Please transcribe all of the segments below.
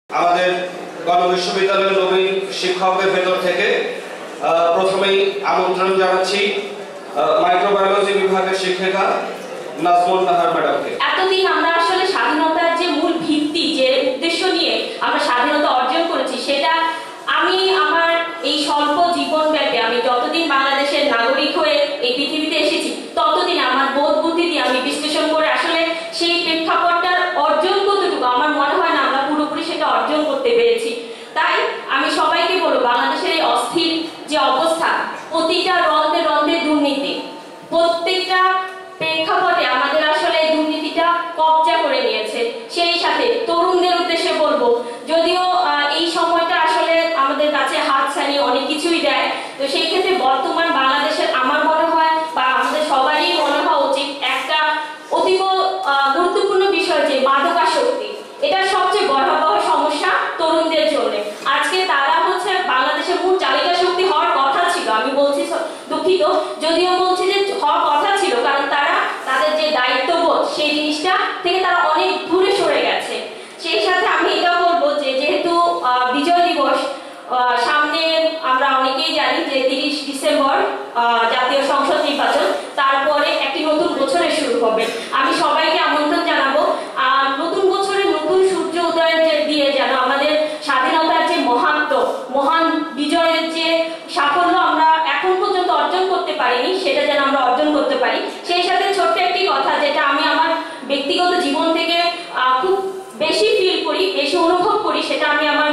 আমাদের গণবিশ্ববিদ্যালয়ের নবীন শিক্ষকদের ভেতর থেকে প্রথমেই আমন্ত্রণ জানাচ্ছি মাইক্রোবায়োলজি বিভাগের শিক্ষিকা নাজমুন নাহার ম্যাডামকে। এতদিন আমরা আসলে স্বাধীনতার যে মূল ভিত্তি, যে উদ্দেশ্য নিয়ে আমরা স্বাধীনতা অর্জন করেছি, সেটা আমি আমার এই স্বল্প জীবন ব্যাপী, আমি যতদিন বাংলাদেশের নাগরিক হয়ে এই পৃথিবীতে এসেছি, ততদিন আমার বোধ বুদ্ধি দিয়ে আমি বিশ্লেষণ করে আসলে সেই প্রেক্ষাপটটার অর্জন কতটুকু আমার মনে হয় না আমরা পুরোপুরি সেটা অর্জন করতে পেরেছি। তাই আমি সবাইকে বলবো, বাংলাদেশের এই অস্থির যে অবস্থা, প্রতিটা রন্ধে রন্ধে দুর্নীতি, প্রত্যেকটা প্রেক্ষাপটে আমাদের আসলে দুর্নীতিটা কবজা করে নিয়েছে। সেই সাথে তরুণদের উদ্দেশ্যে বলবো, যদিও এই সময়টা আসলে আমাদের কাছে হাতছানি অনেক কিছুই দেয়, তো সেই ক্ষেত্রে বর্তমান বাংলাদেশের আমার মনে হয় বা আমাদের সবারই মনে হওয়া উচিত একটা অতীব গুরুত্বপূর্ণ বিষয় যে মাদকাসক্তি, এটা সবচেয়ে ভয়াবহ সমস্যা তরুণদের জন্য। আজকে তারা হচ্ছে বাংলাদেশের মূল চালিকা শক্তি হওয়ার কথা ছিল, আমি বলছি দুঃখিত, যদিও বলছি যে হওয়ার কথা ছিল, কারণ তারা তাদের যে দায়িত্ববোধ সেই জিনিসটা থেকে তারা অনেক দূরে সরে গেছে। সেই সাথে আমি এটা বলবো যে যেহেতু বিজয় দিবস সামনে, আমরা অনেকেই জানি যে 30 ডিসেম্বর জাতীয় সংসদ নির্বাচন, তারপরে একটি নতুন বছরের শুরু হবে। আমি সবাইকে আমন্ত্রণ জানাবো নতুন বছরে নতুন সূর্য উদয়ের দিয়ে যেন আমাদের স্বাধীনতার যে মহাত্ম, মহান বিজয়ের যে সাফল্য আমরা এখন পর্যন্ত অর্জন করতে পারিনি, সেটা যেন আমরা অর্জন করতে পারি। সেই সাথে ছোট্ট একটি কথা, যেটা আমি আমার ব্যক্তিগত জীবন থেকে খুব বেশি ফিল করি, বেশি অনুভব করি, সেটা আমি আমার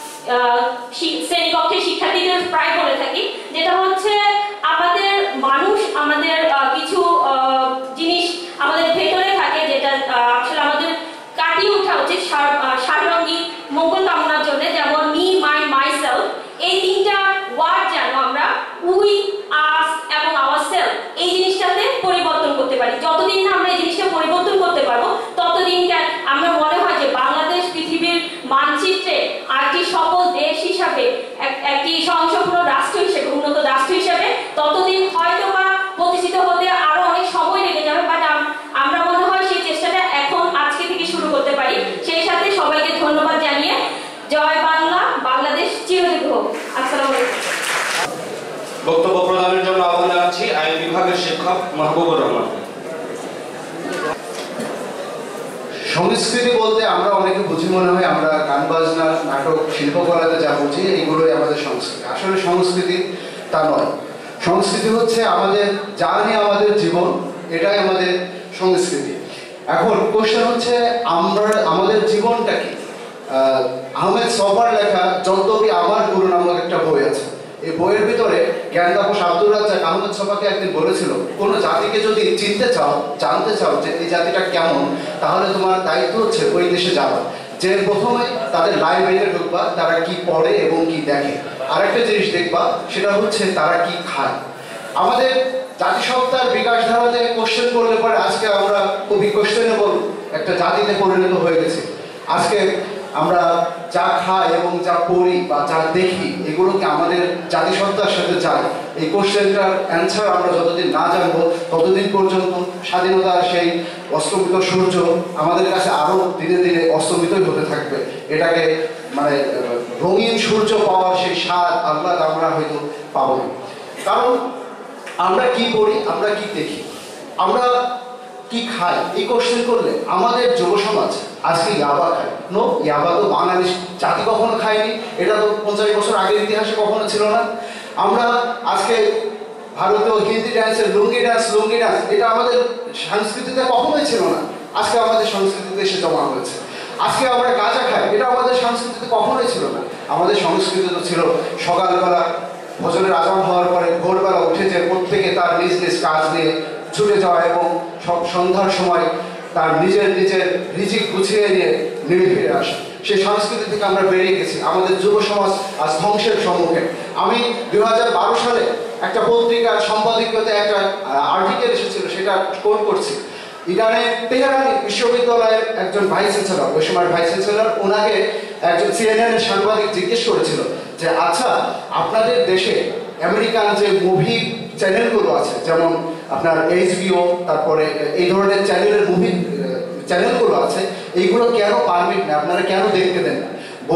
শ্রেণীকক্ষে শিক্ষার্থীদের প্রায় বলে থাকি, যেটা হচ্ছে আমাদের মানুষ, আমাদের কিছু জিনিস আমাদের ভেতরে থাকে, যেটা আসলে আমাদের কাটিয়ে ওঠা উচিত সারঙ্গী মঙ্গল কামনার জন্য। যেমন মি, মাই, মাইসেলফ, এই তিনটা ওয়ার্ড যেন আমরা উই, আস এবং আওয়ারসেলফ এই জিনিসটাতে পরিবর্তন করতে পারি। যতদিন না আমরা এই জিনিসটা পরিবর্তন করতে পারবো, ততদিন আমার মনে হয় যে বাংলাদেশ পৃথিবীর মানচিত্রে আরেকটি সফল দেশ হিসাবে, একটি স্বয়ংসম্পূর্ণ রাষ্ট্র হিসেবে, উন্নত রাষ্ট্র হিসেবে ততদিন হয়তো বা প্রতিষ্ঠিত হতে আরো অনেক সময় লেগে যাবে, বাট আমরা মনে হয় সেই চেষ্টাটা এখন আজকে থেকে শুরু করতে পারি। সেই সাথে সবাইকে ধন্যবাদ জানিয়ে জয় বাংলা, বাংলাদেশ চিরজীবী হোক। আসসালামু আলাইকুম। বক্তব্য প্রদানের জন্য আহ্বান জানাচ্ছি আইন বিভাগের শিক্ষক মাহবুবুর রহমান। সংস্কৃতি বলতে আমরা অনেকে বুঝি, মনে হয় আমরা গান বাজনা, নাটক, শিল্পকলাতে যা বুঝি এইগুলোই আমাদের সংস্কৃতি। আসলে সংস্কৃতি তা নয়। সংস্কৃতি হচ্ছে আমাদের যা নিয়ে আমাদের জীবন, এটাই আমাদের সংস্কৃতি। এখন কোশ্চেন হচ্ছে আমাদের জীবনটা কি। আহমেদ সফার লেখা যদ্যপি আমার গুরু নামক একটা বই আছে। এই বইয়ের ভিতরে জ্ঞানতাপস আব্দুর রাজ্জাক আহমেদ সফাকে একদিন বলেছিল, কোনো জাতিকে যদি চিনতে চাও, জানতে চাও যে এই জাতিটা কেমন, তাহলে তোমার দায়িত্ব হচ্ছে ওই দেশে যাওয়া, যে প্রথমে তাদের লাইব্রেরিতে ঢুকবা, তারা কি পড়ে এবং কি দেখে। আরেকটা জিনিস দেখবা, সেটা হচ্ছে তারা কি খায়। আমাদের জাতিসত্তার বিকাশ ধারাতে কোশ্চেন করলে পরে আজকে আমরা খুবই কোশ্চেনেবল একটা জাতিতে পরিণত হয়ে গেছি। আজকে আমরা যা খাই এবং যা পড়ি বা যা দেখি, এগুলোকে আমাদের জাতিসত্তার সাথে যায়। এই কোশ্চেনটার অ্যান্সার আমরা যতদিন না জানবো, ততদিন পর্যন্ত স্বাধীনতার সেই অস্তমিত সূর্য আমাদের কাছে আরও ধীরে ধীরে অস্তমিতই হতে থাকবে। এটাকে মানে রঙিন সূর্য পাওয়ার সেই স্বাদ, আহ্লাদ আমরা হয়তো পাবো না। কারণ আমরা কি পড়ি, আমরা কি দেখি, আমরা কি খাই, এই কোশ্চেন করলে আমাদের যুব সমাজ আজকে ইয়াবা খায়। নো, ইয়াবা তো বাংলাদেশ জাতি কখনো খায়নি, এটা তো 50 বছর আগের ইতিহাসে কখনো ছিল না। আমরা আজকে ভারতীয় হিন্দি ড্যান্সের লুঙ্গি ডান্স, এটা আমাদের সংস্কৃতিতে কখনোই ছিল না, আজকে আমাদের সংস্কৃতিতে এসে জমা হয়েছে। আজকে আমরা গাঁজা খাই, এটা আমাদের সংস্কৃতিতে কখনোই ছিল না। আমাদের সংস্কৃতি তো ছিল সকালবেলা ভোজনের আজান হওয়ার পরে ভোরবেলা উঠে যে প্রত্যেকে তার নিজ নিজ কাজ নিয়ে ছুটে যাওয়া এবং সব সন্ধ্যার সময় তার নিজের রিজিক গুছিয়ে নিয়ে নেমে ফিরে আসা। সেই সংস্কৃতি থেকে আমরা বেরিয়ে গেছি। আমাদের যুব সমাজ আজ ধ্বংসের সম্মুখে। আমি 2012 সালে একটা পত্রিকার সম্পাদকীয়তে একটা আর্টিকেল এসেছিল, সেটা কোট করছি। ইরানের তেহরানি বিশ্ববিদ্যালয়ের একজন ভাইস চ্যান্সেলর, ওই সময় ভাইস চ্যান্সেলর, ওনাকে একজন CNN সাংবাদিক জিজ্ঞেস করেছিল যে আচ্ছা, আপনাদের দেশে আমেরিকান যে মুভি চ্যানেলগুলো আছে, যেমন আপনার HBO, তারপরে এই ধরনের চ্যানেলের মুভি চ্যানেলগুলো আছে, এইগুলো কেন পারমিট না, আপনারা কেন দেখতে দেন না?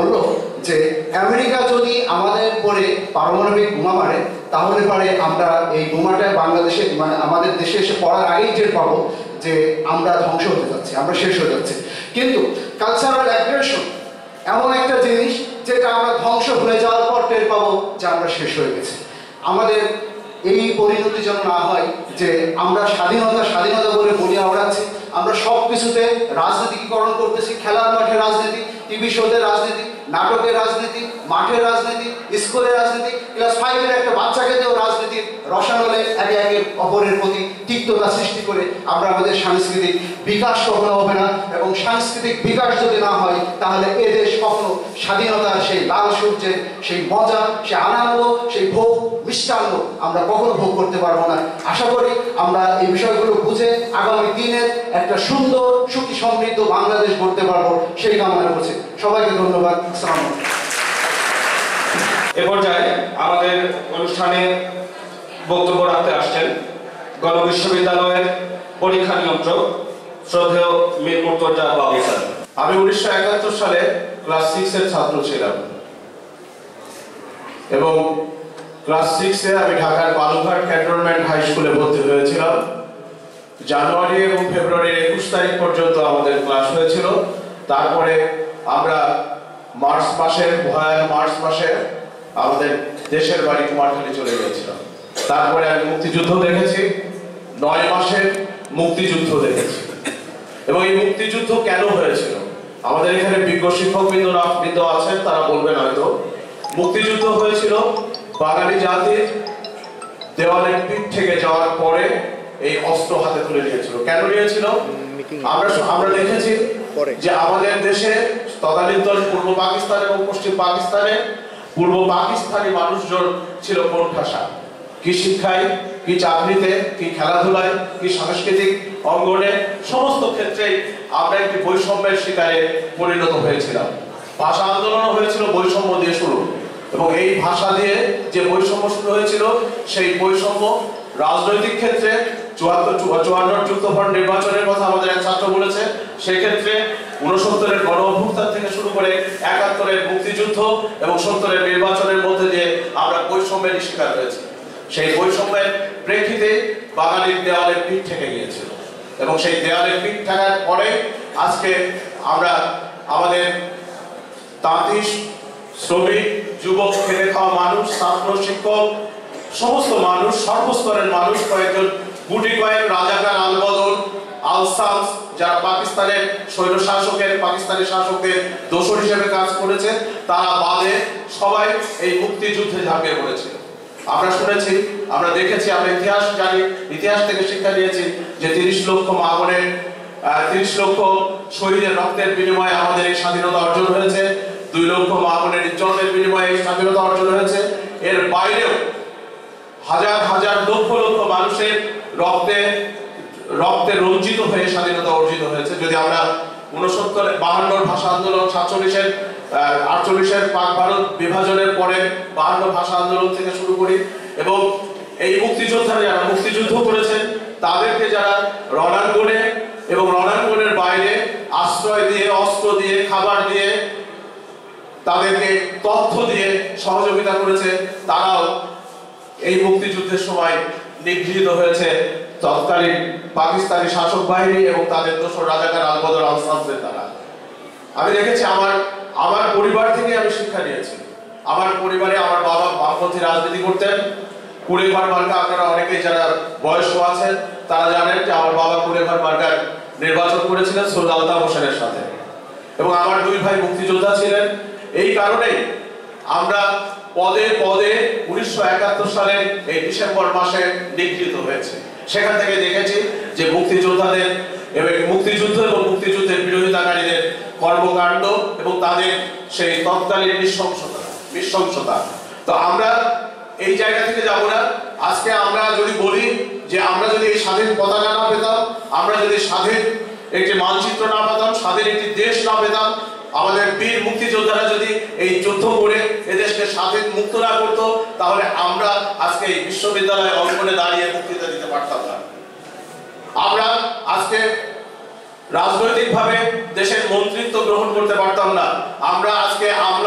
করে পারমাণবিক বোমা মারে, তাহলে পরে আমরা এই বোমাটা বাংলাদেশে মানে আমাদের দেশে এসে পড়ার আগেই টের পাবো যে আমরা ধ্বংস হতে যাচ্ছি, আমরা শেষ হয়ে যাচ্ছি। কিন্তু কালচারাল অ্যাগ্রেশন এমন একটা জিনিস যেটা আমরা ধ্বংস হয়ে যাওয়ার পর টের পাবো যে আমরা শেষ হয়ে গেছি। আমাদের এই পরিণতি যেন না হয় যে আমরা স্বাধীনতা বলে বলি ওড়াচ্ছি, আমরা সব কিছুতে রাজনীতিকরণ করতেছি, খেলার মাঠে রাজনীতি, টিভি শোতে রাজনীতি, নাটকের রাজনীতি, মাঠের রাজনীতি, স্কুলের রাজনীতি, ক্লাস 5-এর একটা বাচ্চাকে দিয়েও রাজনীতির রসায়নে একে একে অপরের প্রতি তিক্ততা সৃষ্টি করে আমরা আমাদের সাংস্কৃতিক বিকাশ কখনো হবে না। এবং সাংস্কৃতিক বিকাশ যদি না হয় তাহলে এদেশ কখনো স্বাধীনতার সেই লাল সূর্যের সেই মজা, সেই আনন্দ, সেই ভোগ মিষ্টান্ন আমরা কখনো ভোগ করতে পারবো না। আশা করি আমরা এই বিষয়গুলো বুঝে আগামী দিনের একটা সুন্দর সুখী সমৃদ্ধ বাংলাদেশ গড়তে পারবো, সেই কামনা করছি। সবাইকে ধন্যবাদ। আসসালামু আলাইকুম। এ পর্যায়ে আমাদের অনুষ্ঠানে বক্তব্য রাখতে আসছেন গণবিশ্ববিদ্যালয়ের পরীক্ষা নিয়ন্ত্রক শ্রদ্ধেয় মীর মুর্তজা বাবু স্যার। আমি 1971 সালে ক্লাস 6-এর ছাত্র ছিলাম এবং ক্লাস 6-এ আমি ঢাকার বালুঘাট ক্যান্টনমেন্ট হাই স্কুলে ভর্তি হয়েছিলাম। জানুয়ারি এবং ফেব্রুয়ারির 21 তারিখ পর্যন্ত আমাদের ক্লাস হয়েছিল। তারপরে আমরা মার্চ মাসে আমাদের দেশের বাড়ি কুমারখালী চলে গিয়েছিলাম। তারপরে আমি মুক্তিযুদ্ধ দেখেছি, 9 মাসের মুক্তিযুদ্ধ দেখেছি। এবং এই মুক্তিযুদ্ধ কেন হয়েছিল, আমাদের এখানে বিজ্ঞ শিক্ষকবৃন্দ আছেন, তারা বলবেন হয়তো। মুক্তিযুদ্ধ হয়েছিল বাঙালি জাতির দেওয়ালের পিঠ থেকে যাওয়ার পরে এই অস্ত্র হাতে তুলে নিয়েছিল। কেন নিয়েছিল? আমরা দেখেছি যে আমাদের দেশে তদানীন্তন পূর্ব পাকিস্তান এবং পশ্চিম পাকিস্তানে পূর্ব পাকিস্তানি মানুষজন ছিল কোণঠাসা, কি শিক্ষায়, কি চাকরিতে, কি খেলাধুলায়, কি সাংস্কৃতিক অঙ্গনে, সমস্ত ক্ষেত্রেই আমরা একটি বৈষম্যের শিকারে পরিণত হয়েছিলাম। ভাষা আন্দোলনও হয়েছিল বৈষম্য দিয়ে শুরু, এবং এই ভাষা দিয়ে যে বৈষম্য শুরু হয়েছিল সেই বৈষম্য রাজনৈতিক ক্ষেত্রে 54 যুক্তফ্রন্ট নির্বাচনের কথা আমাদের এক ছাত্র বলেছে, সেক্ষেত্রে 69-এর গণ অভ্যুত্থান থেকে শুরু করে 71-এর মুক্তিযুদ্ধ এবং 70-এর নির্বাচনের মধ্যে দিয়ে আমরা বৈষম্যের শিকার হয়েছি। সেই বৈষম্যের প্রেক্ষিতে বাঙালির দেওয়ালের পিঠ থেকে গিয়েছিল, এবং সেই দেওয়ালের পিঠ থাকার পরে আজকে আমরা আমাদের তাঁতি, শ্রমিক, যুবক, খেটে খাওয়া মানুষ, ছাত্র, শিক্ষক, সমস্ত মানুষ, সর্বস্তরের মানুষ, কয়েকজন গুটি কয়েক রাজাকার, আলবদর, আলসামস, যারা পাকিস্তানের পাকিস্তানি শাসকদের দোসর হিসেবে কাজ করেছে, তারা বাদে সবাই এই মুক্তিযুদ্ধে ঝাঁপিয়ে পড়েছিল। আমরা শুনেছি, আমরা দেখেছি, আমরা ইতিহাস জানি, ইতিহাস থেকে শিক্ষা নিয়েছি যে 30 লক্ষ মা বোনের 30 লক্ষ শহীদের রক্তের বিনিময়ে আমাদের এই স্বাধীনতা অর্জন হয়েছে। 2 লক্ষ মা বোনের ইজ্জতের বিনিময়ে এই স্বাধীনতা অর্জন হয়েছে। এর বাইরেও হাজার হাজার লক্ষ লক্ষ মানুষের রক্তে রঞ্জিত হয়ে স্বাধীনতা অর্জিত হয়েছে। যদি আমরা 52 ভাষা আন্দোলন, 48-এর পাক ভারত বিভাজনের পরে 52 ভাষা আন্দোলন থেকে শুরু করি, এবং এই মুক্তিযোদ্ধারা যারা মুক্তিযুদ্ধ করেছেন তাদেরকে যারা রণাঙ্গনে এবং রণাঙ্গনের বাইরে আশ্রয় দিয়ে, অস্ত্র দিয়ে, খাবার দিয়ে, তাদেরকে তথ্য দিয়ে সহযোগিতা করেছে, তারাও এই মুক্তিযুদ্ধের সময় নিগৃহীত হয়েছে তৎকালীন পাকিস্তানি শাসক বাহিনী এবং তাদের দোসর রাজাকার আলবদর, আলসামসের দ্বারা। আমি দেখেছি, আমার পরিবার থেকে আমি শিক্ষা নিয়েছি। আমার পরিবারে আমার বাবা বামপন্থী রাজনীতি করতেন। কুড়েঘর মার্কা, আপনারা অনেকেই যারা বয়স্ক আছেন তারা জানেন যে আমার বাবা কুড়েঘর মার্কার নির্বাচন করেছিলেন সৈয়দ আলতাফ হোসেনের সাথে, এবং আমার 2 ভাই মুক্তিযোদ্ধা ছিলেন। এই কারণেই আমরা পদে পদে 1971 সালের এই ডিসেম্বর মাসে নিগৃহীত হয়েছে। সেখান থেকে দেখেছি যে মুক্তিযোদ্ধাদের এবং মুক্তিযুদ্ধ এবং মুক্তিযুদ্ধের বিরোধিতাকারীদের কর্মকাণ্ড এবং তাদের সেই তৎকালীন নৃশংসতা। তো আমরা এই জায়গা থেকে যাব না। আজকে আমরা যদি বলি যে আমরা যদি এই স্বাধীন পতাকা না পেতাম, আমরা যদি স্বাধীন একটি মানচিত্র না পেতাম, স্বাধীন একটি দেশ না পেতাম, আমাদের বীর মুক্তিযোদ্ধারা যদি এই যুদ্ধ করে এদেশকে স্বাধীন মুক্ত না করতো, তাহলে আমরা আজকে এই বিশ্ববিদ্যালয় অঙ্গনে দাঁড়িয়ে বক্তৃতা দিতে পারতাম না। আমরা আজকে রাজনৈতিকভাবে দেশের মন্ত্রিত্ব গ্রহণ করতে পারতাম না। আমরা আজকে আমলা সরকারি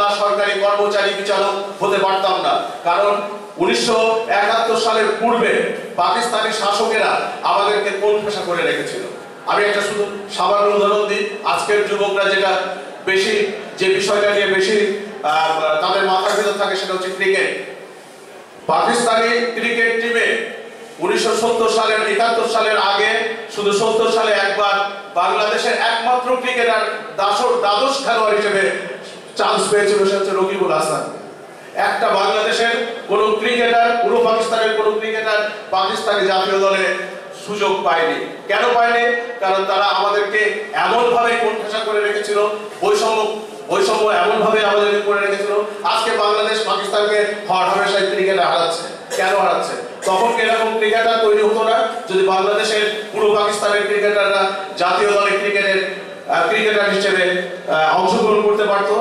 কর্মকারী কর্মচারী বিচারক হতে পারতাম না, কারণ 1971 সালের পূর্বে পাকিস্তানি শাসকেরা আমাদেরকে কোণঠাসা করে রেখেছিল। আমি একটা শুধু সামান্য উদাহরণ দিই। আজকের যুবকরা যেটা বেশি, যে বিষয়টা নিয়ে বেশি তাদের মাথার ভেতর থাকে সেটা হচ্ছে ক্রিকেট। পাকিস্তানি ক্রিকেট টিমে 1970 সালের 71 সালের আগে শুধু 70 সালে একবার বাংলাদেশের একমাত্র ক্রিকেটার দ্বাদশ খেলোয়াড় হিসেবে চান্স পেয়েছিল, সে হচ্ছে রকিবুল হাসান। একটা বাংলাদেশের কোন ক্রিকেটার, পুরো পাকিস্তানের কোন ক্রিকেটার পাকিস্তানি জাতীয় দলে সুযোগ পায়নি। কেন পায়নি? কারণ তারা আমাদেরকে এমন ভাবে কোণঠাসা করে রেখেছিল, বৈষম্য এমন ভাবে আমাদেরকে করে রেখেছিল। আজকে বাংলাদেশ পাকিস্তানকে হর হামেশাই ক্রিকেটে হারাচ্ছে। কেন হারাচ্ছে? তখন এরকম ক্রিকেটার তৈরি হতো না যদি বাংলাদেশের পুরো পাকিস্তানের ক্রিকেটাররা জাতীয় দলে ক্রিকেটার হিসেবে অংশগ্রহণ করতে পারতো।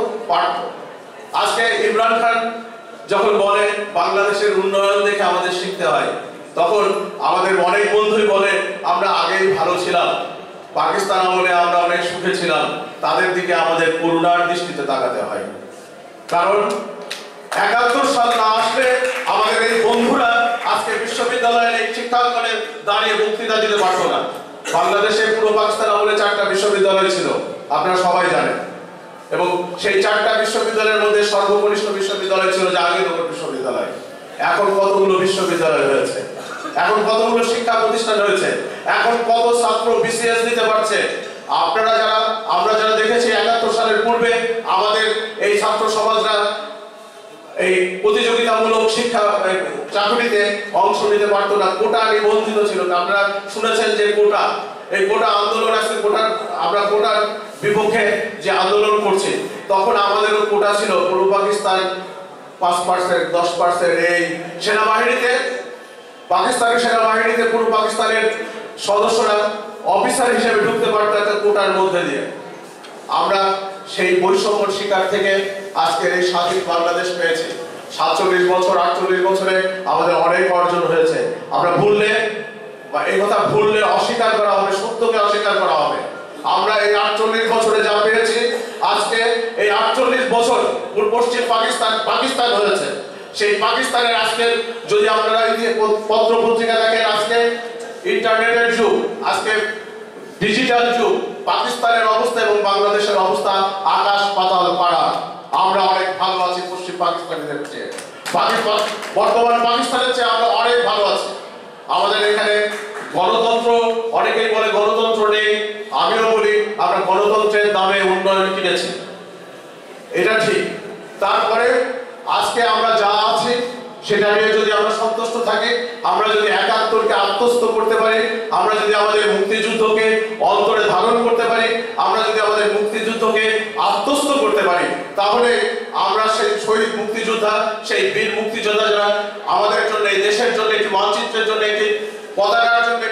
আজকে ইমরান খান যখন বলে বাংলাদেশের উন্নয়ন দেখে আমাদের শিখতে হয়, তখন আমাদের অনেক বন্ধুই বলে আমরা আগেই ভালো ছিলাম, পাকিস্তান আমলে আমরা অনেক সুখে ছিলাম। তাদের দিকে আমাদের করুণার দৃষ্টিতে তাকাতে হয়, কারণ 71 সাল না আসলে আমাদের এই বন্ধুরা আজকে বিশ্ববিদ্যালয়ের এই শিক্ষাঙ্গনে দাঁড়িয়ে বক্তৃতা দিতে পারতো না। বাংলাদেশে পুরো পাকিস্তান আমলে 4টা বিশ্ববিদ্যালয় ছিল, আপনারা সবাই জানেন, এবং সেই 4টা বিশ্ববিদ্যালয়ের মধ্যে সর্বকনিষ্ঠ বিশ্ববিদ্যালয় ছিল জাহাঙ্গীরনগর বিশ্ববিদ্যালয়। এখন কতগুলো বিশ্ববিদ্যালয় হয়েছে, এখন কতগুলো শিক্ষা প্রতিষ্ঠান হয়েছে, এখন কত ছাত্র বিসিএস দিতে পারছে। আমরা যারা দেখেছি 71 সালের পূর্বে আমাদের এই ছাত্র সমাজরা এই প্রতিযোগিতামূলক শিক্ষা চাকরিতে অংশ নিতে পারতো না, কোটা নিবন্ধিত ছিল। আপনারা শুনেছেন যে এই কোটা আন্দোলন আছে, আমরা কোটার বিপক্ষে যে আন্দোলন করছি, তখন আমাদেরও কোটা ছিল পূর্ব পাকিস্তান 5%, 10%। এই সেনাবাহিনীতে, পাকিস্তানের সেনাবাহিনীতে পূর্ব পাকিস্তানের সদস্যরা অফিসার হিসেবে ঢুকতে পারত একটা কোটার মধ্যে দিয়ে। আমরা সেই বৈষম্যের শিকার থেকে আজকের এই স্বাধীন বাংলাদেশ পেয়েছি। 47 বছর 48 বছরে আমাদের অনেক অর্জন হয়েছে। আমরা এই কথা ভুললে অস্বীকার করা হবে, সত্যকে অস্বীকার করা হবে। আমরা এই 48 বছরে যা পেয়েছি, আজকে এই 48 বছর পশ্চিম পাকিস্তান হয়েছে। সেই পাকিস্তানের আজকে যদি আপনারা পত্র পত্রিকা দেখেন, আজকে ইন্টারনেটের যুগ, আজকে ডিজিটাল যুগ, পাকিস্তানের অবস্থা এবং বাংলাদেশের অবস্থা আকাশ পাতাল পাড়া। আমরা অনেক ভালো আছি পশ্চিম পাকিস্তানের চেয়ে, বর্তমান পাকিস্তানের চেয়ে আমরা অনেক ভালো আছি। আমাদের এখানে গণতন্ত্র, অনেকেই বলে গণতন্ত্র নেই, আমিও বলি আমরা গণতন্ত্রের দামে উন্নয়ন কিনেছি, এটা ঠিক। তারপরে আজকে আমরা যা আছি সেটা নিয়ে যদি আমরা সন্তুষ্ট থাকি, আমরা যদি 71কে আত্মস্থ করতে পারি, আমরা যদি আমাদের মুক্তিযুদ্ধকে অন্তরে ধারণ করতে পারি, আমরা যদি আমাদের মুক্তিযুদ্ধকে আত্মস্থ করতে পারি, তাহলে আমরা সেই শহীদ মুক্তিযোদ্ধা, সেই বীর মুক্তিযোদ্ধা যারা আমাদের জন্য, এই দেশের জন্য, একটি মানচিত্রের জন্য, একটি পতাকার জন্য,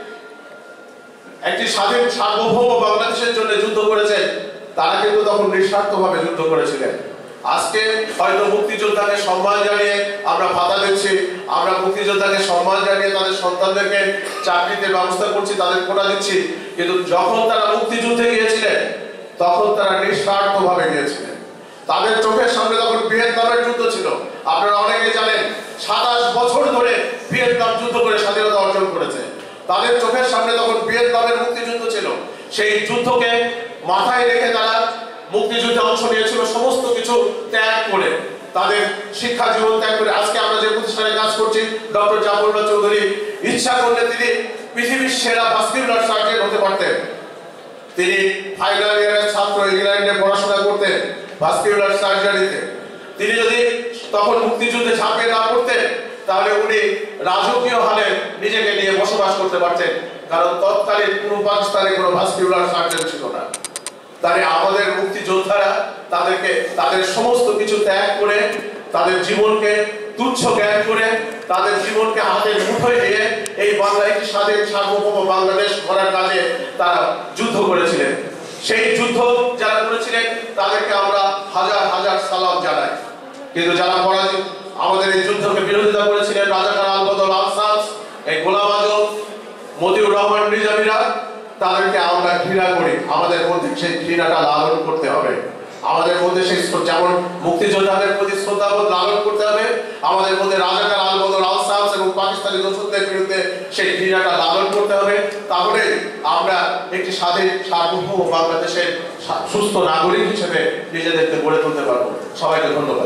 একটি স্বাধীন সার্বভৌম বাংলাদেশের জন্য যুদ্ধ করেছেন, তারা কিন্তু তখন নিঃস্বার্থভাবে যুদ্ধ করেছিলেন। আজকে হয়তো মুক্তিযোদ্ধাকে সম্মান জানিয়ে আমরা ভাতা দিচ্ছি, আমরা মুক্তিযোদ্ধাকে সম্মান জানিয়ে তাদের সন্তানদেরকে চাকরিতে ব্যবস্থা করছি, তাদের কোটা দিচ্ছি, কিন্তু যখন তারা মুক্তিযুদ্ধে গিয়েছিলেন তখন তারা নিঃস্বার্থভাবে গিয়েছিলেন। তাদের চোখের সামনে তখন ভিয়েতনামের যুদ্ধ ছিল, আপনারা অনেকেই জানেন 27 বছর ধরে ভিয়েতনাম যুদ্ধ করে স্বাধীনতা অর্জন করেছে। তাদের চোখের সামনে তখন ভিয়েতনামের মুক্তিযুদ্ধ ছিল, সেই যুদ্ধকে মাথায় রেখে তারা মুক্তিযুদ্ধে অংশ নিয়েছিল, সমস্ত কিছু ত্যাগ করে, তাদের শিক্ষা জীবন ত্যাগ করে। আজকে আমরা যে প্রতিষ্ঠানে কাজ করছি, ডক্টর জাফরুল্লাহ চৌধুরী ইচ্ছা করলে তিনি পৃথিবীর সেরা ভাস্কুলার সার্জন হতে পারতেন। তিনি ফাইনাল ইয়ারের ছাত্র, ইংল্যান্ডে পড়াশোনা করতেন ভাস্কুলার সার্জারিতে। তিনি যদি তখন মুক্তিযুদ্ধে ঝাঁপিয়ে না পড়তেন, তাহলে উনি রাজকীয় হালে নিজেকে নিয়ে বসবাস করতে পারতেন, কারণ তৎকালীন পুরো পাকিস্তানে কোনো ভাস্কুলার সার্জন ছিল না। তাই আমাদের মুক্তিযোদ্ধারা তাদের সমস্ত কিছু ত্যাগ করে, তাদের জীবনকে তুচ্ছ জ্ঞান করে, তাদের জীবনকে হাতের মুঠোয় নিয়ে এই একটি স্বাধীন সার্বভৌম বাংলাদেশ গড়ার কাজে তারা যুদ্ধ করেছিলেন। সেই যুদ্ধ যারা করেছিলেন তাদেরকে আমরা হাজার হাজার সালাম জানাই। কিন্তু যারা আমাদের এই যুদ্ধকে বিরোধিতা করেছিলেন, রাজাকার আলবদল আনসার, এই গোলাম আজম, মতিউর রহমান নিজামীরা, তাদেরকে আমরা ঘৃণা করি। আমাদের মধ্যে সেই ঘৃণাটা লালন করতে হবে। আমাদের মধ্যে সেই যেমন মুক্তিযোদ্ধাদের প্রতি শ্রদ্ধাবোধ লালন করতে হবে, আমাদের মধ্যে রাজাকার আল-বদর আল-শামস এবং পাকিস্তানি দোসরদের বিরুদ্ধে সেই ঘৃণাটা লালন করতে হবে। তাহলে আমরা একটি স্বাধীন সার্বভৌম বাংলাদেশের সুস্থ নাগরিক হিসেবে নিজেদেরকে গড়ে তুলতে পারবো। সবাইকে ধন্যবাদ।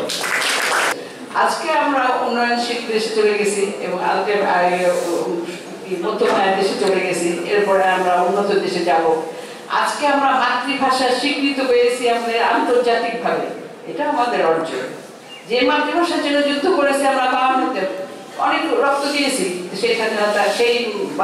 আজকে আমরা উন্নয়নশীল দেশে চলে গেছি এবং মধ্যমায়ের দেশে চলে গেছি, এরপরে আমরা উন্নত দেশে যাব। আজকে আমরা মাতৃভাষা স্বীকৃত পেয়েছি আমাদের আন্তর্জাতিকভাবে, এটা আমাদের অর্জন। যে মাতৃভাষার জন্য যুদ্ধ করেছি আমরা, অনেক রক্ত দিয়েছি, সেই স্বাধীনতা সেই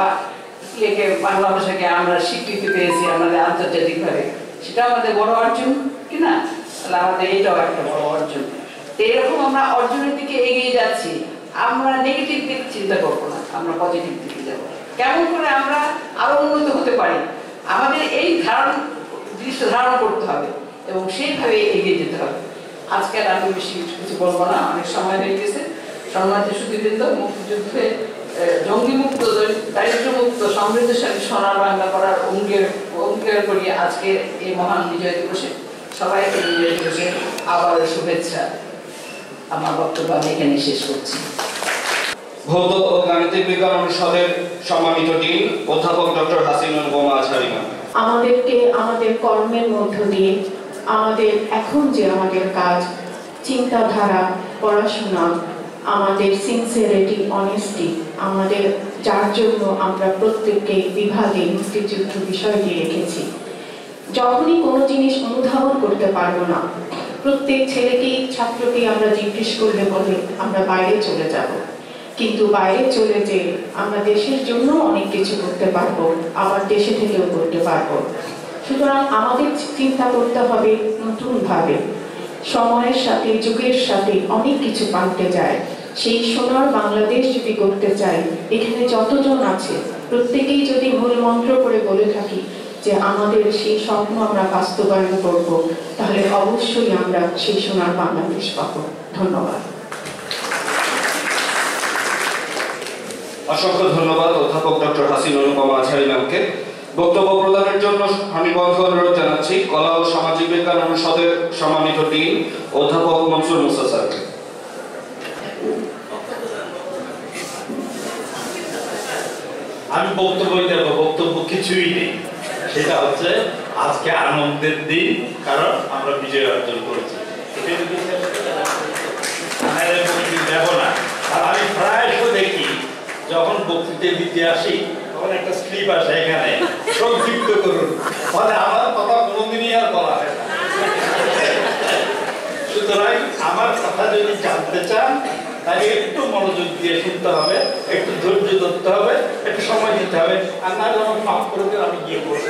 বাংলা ভাষাকে আমরা স্বীকৃতি পেয়েছি আমাদের আন্তর্জাতিকভাবে, সেটা আমাদের বড় অর্জন কিনা? তাহলে আমাদের এটাও একটা বড় অর্জন। এরকম আমরা অর্জনের দিকে এগিয়ে যাচ্ছি। আমরা নেগেটিভ দিক চিন্তা করবো না, আমরা পজিটিভ দিকে যাবো। কেমন করে আমরা আরো উন্নত হতে পারি, আমাদের এই জিনিসটা ধারণ করতে হবে এবং সেইভাবে এগিয়ে যেতে হবে। আজকে আর আমি বেশি কিছু বলবো না, অনেক সময় হয়ে গেছে। সম্মানিত সুধীবৃন্দ, মুক্তিযুদ্ধে জঙ্গিমুক্ত, দারিদ্র্যমুক্ত, সমৃদ্ধশালী সোনার বাংলা করার অঙ্গীকার করি আজকে এই মহান বিজয় দিবসে। সবাইকে বিজয় দিবসে আবারও শুভেচ্ছা। আমার বক্তব্য আমি এখানে শেষ করছি। ভৌত ও গাণিতিক বিজ্ঞান অনুষদের সম্মানিত ডিন অধ্যাপক ডক্টর হাসিনুল বোমা আজহারী ম্যাম। আমাদেরকে আমাদের কর্মের মধ্য দিয়ে আমাদের এখন যে আমাদের কাজ, চিন্তাধারা, পড়াশোনা, আমাদের সিনসিয়ারিটি, অনেস্টি, আমাদের যার জন্য আমরা প্রত্যেককে বিভাগে মুক্তিযুদ্ধ বিষয়টি রেখেছি। যখনই কোনো জিনিস অনুধাবন করতে পারবো না, প্রত্যেক ছেলেকেই ছাত্রকেই আমরা জিজ্ঞেস করলে বলে আমরা বাইরে চলে যাব, কিন্তু বাইরে চলে যে আমরা দেশের জন্য অনেক কিছু করতে পারবো, আবার দেশে থেকেও করতে পারবো। সুতরাং আমাদের চিন্তা করতে হবে নতুনভাবে। সময়ের সাথে, যুগের সাথে অনেক কিছু পাল্টে যায়। সেই সোনার বাংলাদেশ যদি করতে চাই, এখানে যতজন আছে প্রত্যেকেই যদি মূল মন্ত্র করে বলে থাকি যে আমাদের সেই স্বপ্ন আমরা বাস্তবায়ন করব, তাহলে অবশ্যই আমরা সেই সোনার বাংলাদেশ পাবো। ধন্যবাদ। অসংখ্য ধন্যবাদ অধ্যাপক ডক্টর হাসিনুল বোমা আজহারী ম্যামকে। বক্তব্য প্রদানের জন্য আমি অনুরোধ জানাচ্ছি কলা ও সামাজিক বিজ্ঞান অনুষদের সম্মানিত ডিন অধ্যাপক মনসুর মুসা স্যারকে। আমি বক্তব্য দেব, বক্তব্য কিছুই নেই। সেটা হচ্ছে আজকে আনন্দের দিন, কারণ আমরা বিজয় অর্জন করেছি। দেব না। আর আমি প্রায়শ দেখি যখন বক্তৃতা দিতে আসি তখন একটা স্লিপ আসে এখানে, সংক্ষিপ্ত করুন, মানে আমার কথা কোনোদিনই আর বলা হয় না। সুতরাং আমার কথা যদি জানতে চান তাহলে একটু মনোযোগ দিয়ে শুনতে হবে, একটু ধৈর্য ধরতে হবে, একটু সময় দিতে হবে, আর না যখন মাফ করে দেন আমি গিয়ে বসি।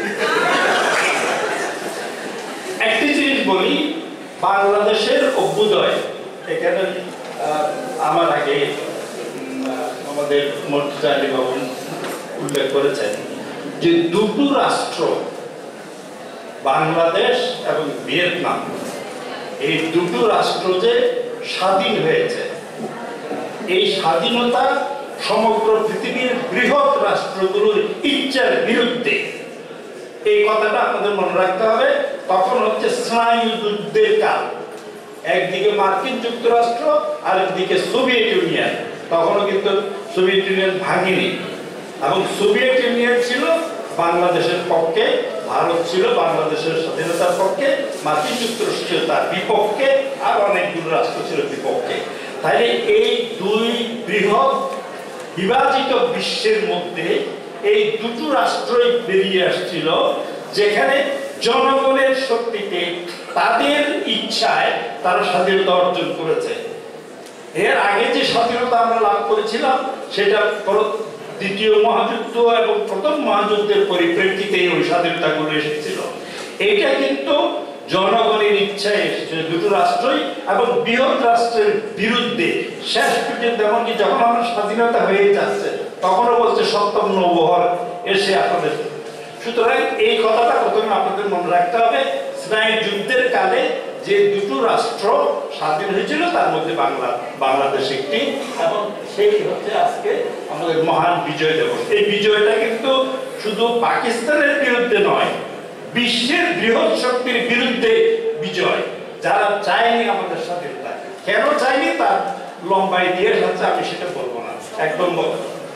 একটি জিনিস বলি, বাংলাদেশের অভ্যুদয়, এখানে আমার আগে আমাদের মর্তুজা আলী বাবু উল্লেখ করেছেন যে দুটো রাষ্ট্র, বাংলাদেশ এবং ভিয়েতনাম, এই দুটো রাষ্ট্র যে স্বাধীন হয়েছে, এই স্বাধীনতা সমগ্র পৃথিবীর বৃহৎ রাষ্ট্রগুলোর ইচ্ছার বিরুদ্ধে। এই কথাটা আপনাদের মনে রাখতে হবে। তখন হচ্ছে স্নায়ু যুদ্ধের কাল, একদিকে মার্কিন যুক্তরাষ্ট্র আর একদিকে সোভিয়েত ইউনিয়ন। তখনও কিন্তু সোভিয়েত ইউনিয়ন ভাঙেনি, এবং সোভিয়েত ইউনিয়ন ছিল বাংলাদেশের পক্ষে, ভারত ছিল বাংলাদেশের স্বাধীনতার পক্ষে, মার্কিন যুক্তরাষ্ট্র ছিল তার বিপক্ষে, আর অনেকগুলো রাষ্ট্র ছিল বিপক্ষে। তাইলে এই দুই বৃহৎ বিভাজিত বিশ্বের মধ্যে এই দুটো রাষ্ট্রই বেরিয়ে আসছিল, যেখানে জনগণের শক্তিতে, তাদের ইচ্ছায় তারা স্বাধীনতা অর্জন করেছে। এর আগে যে স্বাধীনতা আমরা লাভ করেছিলাম সেটা দ্বিতীয় মহাযুদ্ধ এবং প্রথম মহাযুদ্ধের পরিপ্রেক্ষিতে ওই স্বাধীনতাগুলো এসেছিল। এটা কিন্তু জনগণের ইচ্ছায় এসেছিল দুটো রাষ্ট্রই, এবং বৃহৎ রাষ্ট্রের বিরুদ্ধে। শেষ পর্যন্ত এমনকি যখন আমার স্বাধীনতা হয়ে যাচ্ছে তখনও বলছে সপ্তম নৌবহর এসে আপনাদের। সুতরাং এই কথাটা প্রথমে আপনাদের মনে রাখতে হবে। স্নায়ু যুদ্ধের কালে যে দুটো রাষ্ট্র স্বাধীন হয়েছিল তার মধ্যে বাংলাদেশ একটি, এবং সেই হচ্ছে আজকে আমাদের মহান বিজয় দিবস। এই বিজয়টা কিন্তু শুধু পাকিস্তানের বিরুদ্ধে নয়, বিশ্বের বৃহৎ শক্তির বিরুদ্ধে বিজয়, যারা চায়নি আমাদের স্বাধীনতা। কেন চাইনি তার লম্বা ইতিহাস আছে, আমি সেটা বলবো না, একদম বলবো।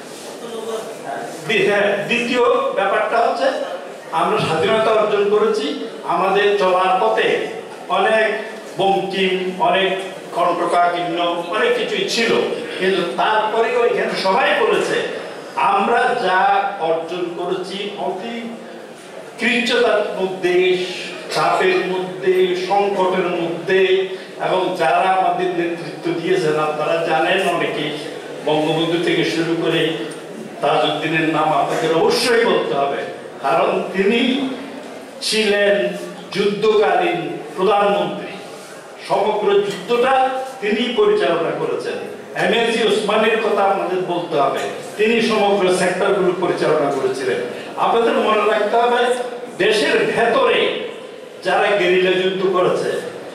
দ্বিতীয় ব্যাপারটা হচ্ছে আমরা স্বাধীনতা অর্জন করেছি, আমাদের চলার পথে অনেক বঙ্কিম, অনেক কণ্টকাকীর্ণ, অনেক কিছুই ছিল, কিন্তু তারপরেও এখানে সবাই বলেছে আমরা যা অর্জন করেছি অতি কৃচ্ছতার মধ্যে, চাপের মধ্যে, সংকটের মধ্যে, এবং যারা আমাদের নেতৃত্ব দিয়েছেন আপনারা জানেন অনেকেই, বঙ্গবন্ধু থেকে শুরু করে তাজউদ্দিনের নাম আপনাদের অবশ্যই বলতে হবে, কারণ তিনি ছিলেন যুদ্ধকালীন প্রধানমন্ত্রী। সমগ্র যুদ্ধটা তিনি পরিচালনা করেছেন। এমএজি ওসমানের কথা আপনাদের বলতে হবে, তিনি সমগ্র সেক্টরগুলো পরিচালনা করেছিলেন। আপনাদের মনে রাখতে হবে দেশের ভেতরে যারা গেরিলা যুদ্ধ করেছে,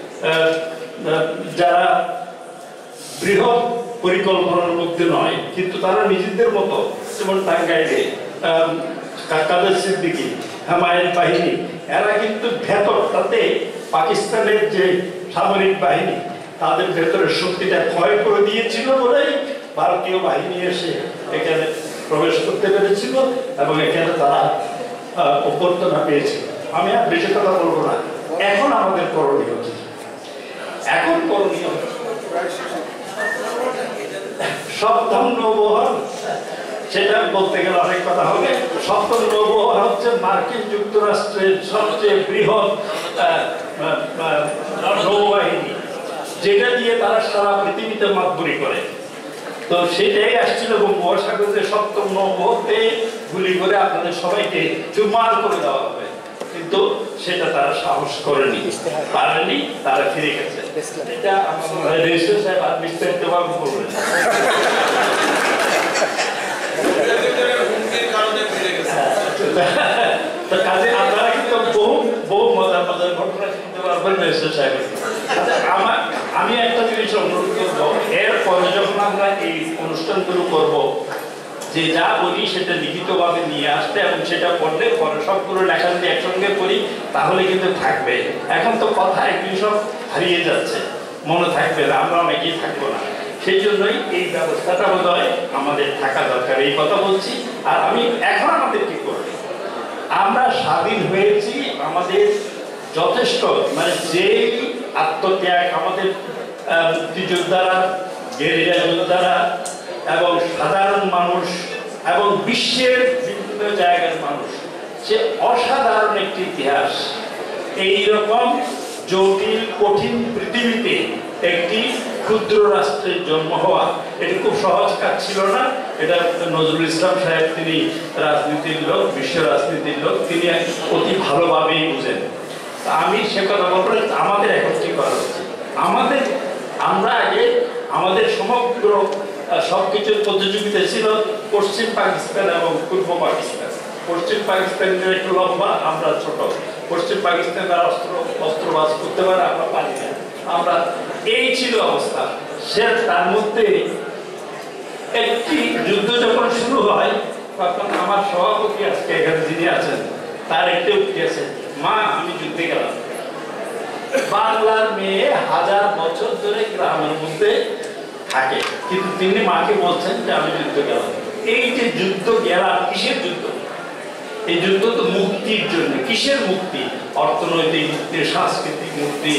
যারা বৃহৎ পরিকল্পনার মধ্যে নয় কিন্তু তারা নিজেদের মতো, যেমন টাঙ্গাইলে কাদের সিদ্দিকী, হুমায়ুন বাহিনী, এরা কিন্তু ভেতরটাতে পাকিস্তানের যে সামরিক বাহিনী তাদের ভেতরে শক্তিটা ক্ষয় করে দিয়েছিল বলেই ভারতীয় বাহিনী এসে এখানে প্রবেশ করতে পেরেছিল এবং এখানে তারা অভ্যর্থনা পেয়েছিল। আমি আর বেশি কথা বলবো না। এখন আমাদের করণীয় কি? এখন করণীয় সপ্তম নৌবহর, সেটা বলতে গেলে অনেক কথা হবে। সপ্তম নৌবহর হচ্ছে মার্কিন যুক্তরাষ্ট্রের সবচেয়ে বৃহৎ নৌবাহিনী, যেটা দিয়ে তারা সারা পৃথিবীতে মাতবরি করে। তো সেটাই আসছিল এবং মহাসাগরে সপ্তম নৌবহরতে গুলি করে আপনাদের সবাইকে চুরমার করে দেওয়া হবে, কিন্তু সেটা তারা সাহস করেনি, পারেনি, তারা ফিরে গেছে। এটা আমার রেজিস্ট্রার সাহেব আর বিস্তারিতভাবে বলবেন। কাজে আপনারা কিন্তু বহু মজার মজার ঘটনা শুনতে পারবেন রেজিস্ট্রার সাহেবের। আমি একটা জিনিস অনুরোধ করবো, এরপরে যখন আমরা এই অনুষ্ঠানগুলো করব, যে যা বলি সেটা লিখিতভাবে নিয়ে আসতে এবং সেটা পড়লে পরে সবগুলো লেখা যদি একসঙ্গে করি তাহলে কিন্তু থাকবে। এখন তো কথা এগুলি সব হারিয়ে যাচ্ছে, মনে থাকবে না, আমরা অনেকেই থাকবো না। সেই জন্যই এই ব্যবস্থাটা বোধহয় আমাদের থাকা দরকার, এই কথা বলছি। আর আমি এখন আমাদের কি করবে, আমরা স্বাধীন হয়েছি, আমাদের যথেষ্ট মানে যে আত্মত্যাগ আমাদের মুক্তিযোদ্ধারা, গেরিলা যোদ্ধারা এবং সাধারণ মানুষ এবং বিশ্বের বিভিন্ন জায়গার মানুষ, সে অসাধারণ একটি ইতিহাস। এইরকম জটিল কঠিন পৃথিবীতে একটি ক্ষুদ্র রাষ্ট্রের জন্ম হওয়া এটি খুব সহজ কাজ ছিল না। এটা নজরুল ইসলাম সাহেব, তিনি রাজনীতির লোক, বিশ্ব রাজনীতির লোক, তিনি অতি ভালোভাবেই বুঝেন। আমি সে কথা বলবো, আমাদের এখন কি করা উচিত, আমরা আগে আমাদের সমগ্র সবকিছুর প্রতিযোগিতা ছিল পশ্চিম পাকিস্তান এবং পূর্ব পাকিস্তান। পশ্চিম পাকিস্তানের একটু লম্বা, আমরা ছোট। পশ্চিম পাকিস্তানের অস্ত্রবাজ করতে পারে, আমরা পারি না। আমরা এই ছিল অবস্থা। সে তার মধ্যে একটি যুদ্ধ যখন শুরু হয় তখন আমার সভাপতি আজকে এখানে যিনি আছেন তার একটি উক্তি আছে, মা আমি যুদ্ধে গেলাম। বাংলার মেয়ে 1000 বছর ধরে গ্রামের মধ্যে থাকে, কিন্তু তিনি মাকে বলছেন যে আমি যুদ্ধ গেলাম। এই যে যুদ্ধ গেলাম, কিসের যুদ্ধ? এই যুদ্ধ তো মুক্তির জন্য। কিসের মুক্তি? অর্থনৈতিক মুক্তি, সাংস্কৃতিক মুক্তি,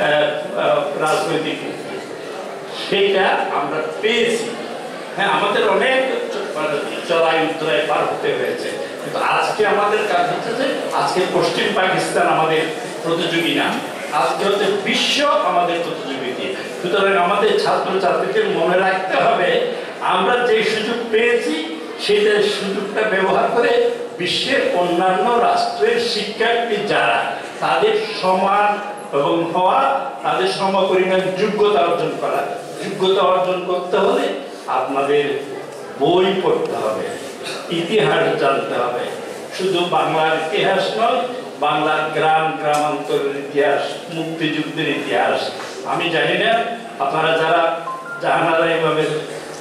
রাজনৈতিক মুক্তি। সেটা আমরা পেয়েছি। হ্যাঁ, আমাদের অনেক চড়াই উত্তরায় পার হতে হয়েছে, কিন্তু আজকে আমাদের কাজ হচ্ছে যে আজকে পশ্চিম পাকিস্তান আমাদের প্রতিযোগী না, আজকে হচ্ছে বিশ্ব আমাদের প্রতিযোগী। সুতরাং আমাদের ছাত্রছাত্রীদের মনে রাখতে হবে আমরা যে সুযোগ পেয়েছি সেটা সুযোগটা ব্যবহার করে বিশ্বের অন্যান্য রাষ্ট্রের শিক্ষার্থী যারা তাদের সমান এবং হওয়া, তাদের সমপরিমাণ যোগ্যতা অর্জন করা। যোগ্যতা অর্জন করতে হলে আপনাদের বই পড়তে হবে, ইতিহাস জানতে হবে। শুধু বাংলার ইতিহাস নয়, বাংলার গ্রামান্তরের ইতিহাস, মুক্তিযুদ্ধের ইতিহাস। আমি জানি না আপনারা যারা জাহানারা ইমামের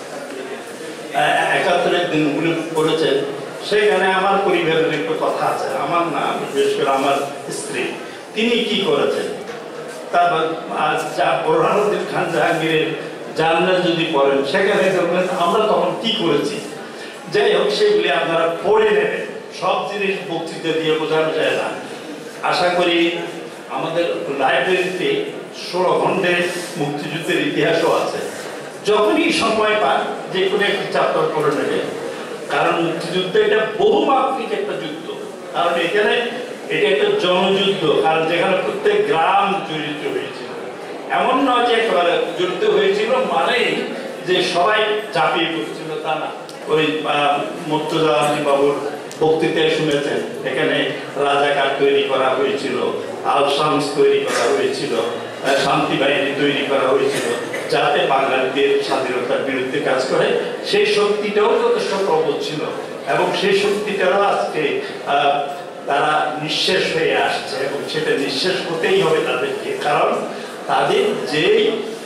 71 দিনগুলো পড়েছেন, সেখানে আমার পরিবারের একটু কথা আছে। আমার না, বিশেষ করে আমার স্ত্রী, তিনি কি করেছেন, তারপর বোরহানুদ্দিন খান জাহাঙ্গীরের জান্নাত যদি পড়েন সেখানে দেখবেন আমরা তখন কি করেছি। যাই হোক, সেগুলি আপনারা পড়ে নেবেন। সব জিনিস বক্তৃতা দিয়ে বোঝানো যায় না। আশা করি আমাদের লাইব্রেরিতে 16 খণ্ডের মুক্তিযুদ্ধের ইতিহাসও আছে। যখনই সময় পান যে কোনো একটি চ্যাপ্টার করে নেবেন, কারণ মুক্তিযুদ্ধ এটা বহুমাত্রিক একটা যুদ্ধ। কারণ এখানে এটা একটা জনযুদ্ধ, কারণ যেখানে প্রত্যেক গ্রাম জড়িত হয়েছিল। এমন নয় যে একেবারে জড়িত হয়েছিল মানেই যে সবাই ঝাঁপিয়ে পড়ছিল, তা না। ওই মুর্তজা আলী বাবুর বক্তৃতায় শুনেছেন এখানে রাজাকার তৈরি করা হয়েছিল, আল শামস তৈরি করা হয়েছিল, শান্তি বাহিনী তৈরি করা হয়েছিল, যাতে বাঙালিদের স্বাধীনতার বিরুদ্ধে কাজ করে। সেই শক্তিটাও যথেষ্ট প্রবল ছিল এবং সেই শক্তিটারও আজকে তারা নিঃশেষ হয়ে আসছে এবং সেটা নিঃশেষ হতেই হবে তাদেরকে। কারণ তাদের যেই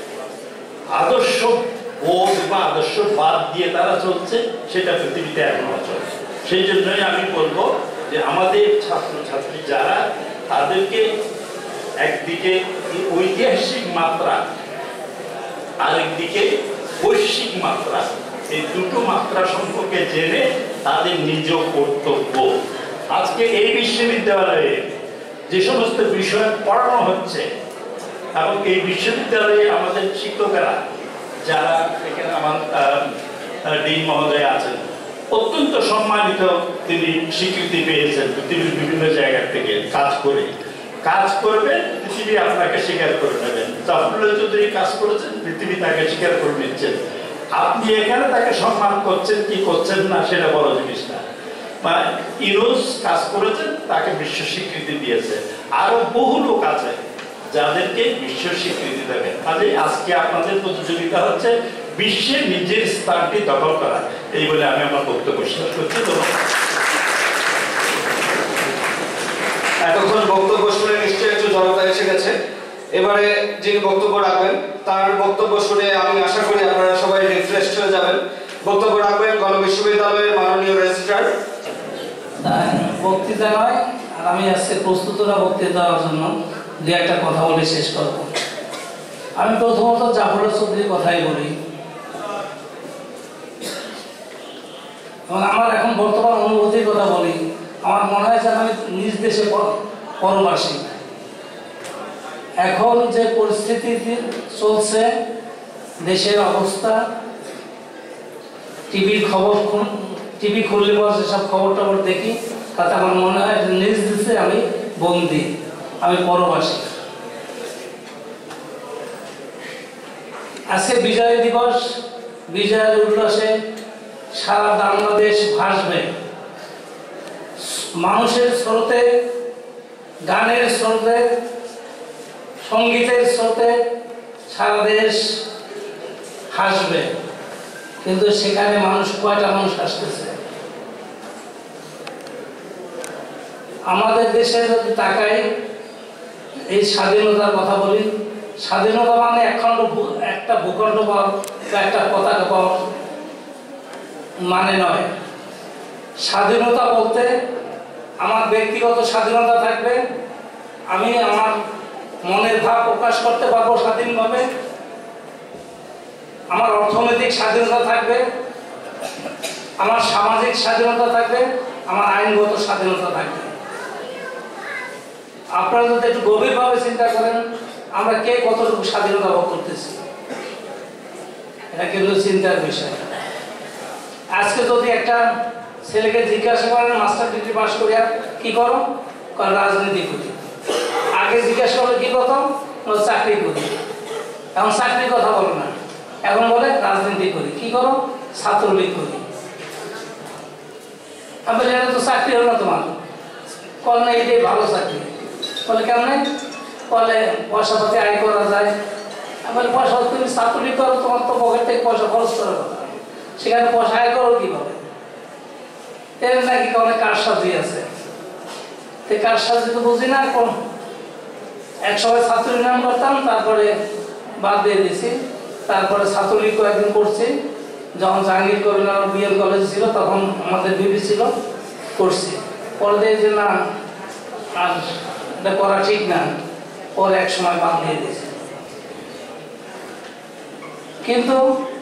আদর্শ বোধ বা আদর্শ বাদ দিয়ে তারা চলছে সেটা পৃথিবীতে এখনো চলছে। সেই জন্যই আমি বলবো যে আমাদের ছাত্রছাত্রী যারা, তাদেরকে একদিকে ঐতিহাসিক মাত্রা আরেকদিকে বৈশ্বিক মাত্রা, এই দুটো মাত্রা সম্পর্কে জেনে তাদের নিজ কর্তব্য। আজকে এই বিশ্ববিদ্যালয়ে যে সমস্ত বিষয় পড়ানো হচ্ছে এবং এই বিশ্ববিদ্যালয়ে আমাদের শিক্ষকেরা যারা এখানে আমার ডিন মহোদয় আছেন, অত্যন্ত সম্মানিত, তিনি স্বীকৃতি পেয়েছেন পৃথিবীর বিভিন্ন জায়গা থেকে কাজ করবে, পৃথিবী আপনাকে স্বীকার করে নেবেন। জাফরুল্লাহ চৌধুরী কাজ করেছেন, পৃথিবী তাকে স্বীকার করে নিচ্ছেন। আপনি এখানে তাকে সম্মান করছেন কি করছেন না সেটা বড় জিনিস না। বা ইউনুস কাজ করেছেন, তাকে বিশ্ব স্বীকৃতি দিয়েছে। আরো বহু লোক আছে যাদেরকে বিশ্ব স্বীকৃতি দেবে। কাজে আজকে আপনাদের প্রতিযোগিতা হচ্ছে বিশ্বে নিজের স্থানটি দখল করা। এই বলে আমি আমার বক্তব্য শেষ করছি। এতক্ষণ বক্তব্য শুনে নিশ্চয়ই একটু জনতা এসে গেছে। এবারে যিনি বক্তব্য রাখবেন তার বক্তব্য শুনে আমি আশা করি আপনারা সবাই রিফ্রেশ হয়ে যাবেন। বক্তব্য রাখবেন গণবিশ্ববিদ্যালয়ের মাননীয় রেজিস্ট্রার। বক্তৃতা নয়, আর আমি আজকে প্রস্তুতরা বক্তৃতা দেওয়ার জন্য দু একটা কথা বলে শেষ করব। আমি প্রথমত জাফরুল্লাহ চৌধুরীর কথাই বলি এবং আমার এখন বর্তমান অনুভূতির কথা বলি। আমার মনে হয় যেন আমি নিজ দেশে পরবাসী। এখন যে পরিস্থিতি চলছে, দেশের অবস্থা, টিভি খুললে পর যেসব খবর টবর দেখি, তাতে আমার মনে হয় নিজ দেশে আমি বন্দী, আমি পরবাসী। আজকে বিজয় দিবস, বিজয়ের উল্লাসে সারা বাংলাদেশ ভাসবে। মানুষের স্রোতে, গানের স্রোতে, সঙ্গীতের স্রোতে সারা দেশ হাসবে। কিন্তু সেখানে কয়টা মানুষ আসতেছে? আমাদের দেশে যদি তাকাই, এই স্বাধীনতার কথা বলি, স্বাধীনতা মানে একটা ভূখণ্ড পাওয়া বা একটা পতাকা পাওয়া মানে নয়। স্বাধীনতা বলতে আমার ব্যক্তিগত স্বাধীনতা থাকবে, আমি আমার মনের ভাব প্রকাশ করতে পারবো স্বাধীনভাবে, আমার অর্থনৈতিক স্বাধীনতা থাকবে, আমার সামাজিক স্বাধীনতা থাকবে, আমার আইনগত স্বাধীনতা থাকবে। আপনারা যদি একটু গভীরভাবে চিন্তা করেন, আমরা কে কতটুকু স্বাধীনতা ভোগ করতেছি, এটা কিন্তু চিন্তার বিষয়। আজকে যদি একটা ছেলেকে জিজ্ঞাসা করেন মাস্টার ডিগ্রি পাস করিয়া কি করো, রাজনীতি করি। আগে জিজ্ঞাসা করলে কি করতাম, চাকরি করি। এখন চাকরির কথা বলো না, এখন বলে রাজনীতি করি। কি করো, ছাত্রলীগ করি। আমি বলি এটা তো চাকরি হলো না তোমার। কল না এটাই ভালো চাকরি। বলে কেমন? বলে পয়সা পাতি আয় করা যায়। আমি বলি পয়সা তুমি ছাত্রলীগ করো, তোমার তো পকেট থেকে পয়সা খরচ করার কথা, সেখানে পয়সা আয় করো কিভাবে? এর নাকি অনেক কারসাজি আছে। কারসাজি তো বুঝি না। কোন এক সময় ছাত্রলীগ নাম করতাম, তারপরে বাদ দিয়ে দিয়েছি। তারপরে ছাত্রলীগ কয়েকদিন করছি, যখন জাহাঙ্গীর কবির বিএল কলেজ ছিল তখন আমাদের বিবি ছিল, করছি। পরে দিয়ে যে না, আর এটা করা ঠিক না, পরে এক সময় বাদ দিয়ে দিয়েছে। কিন্তু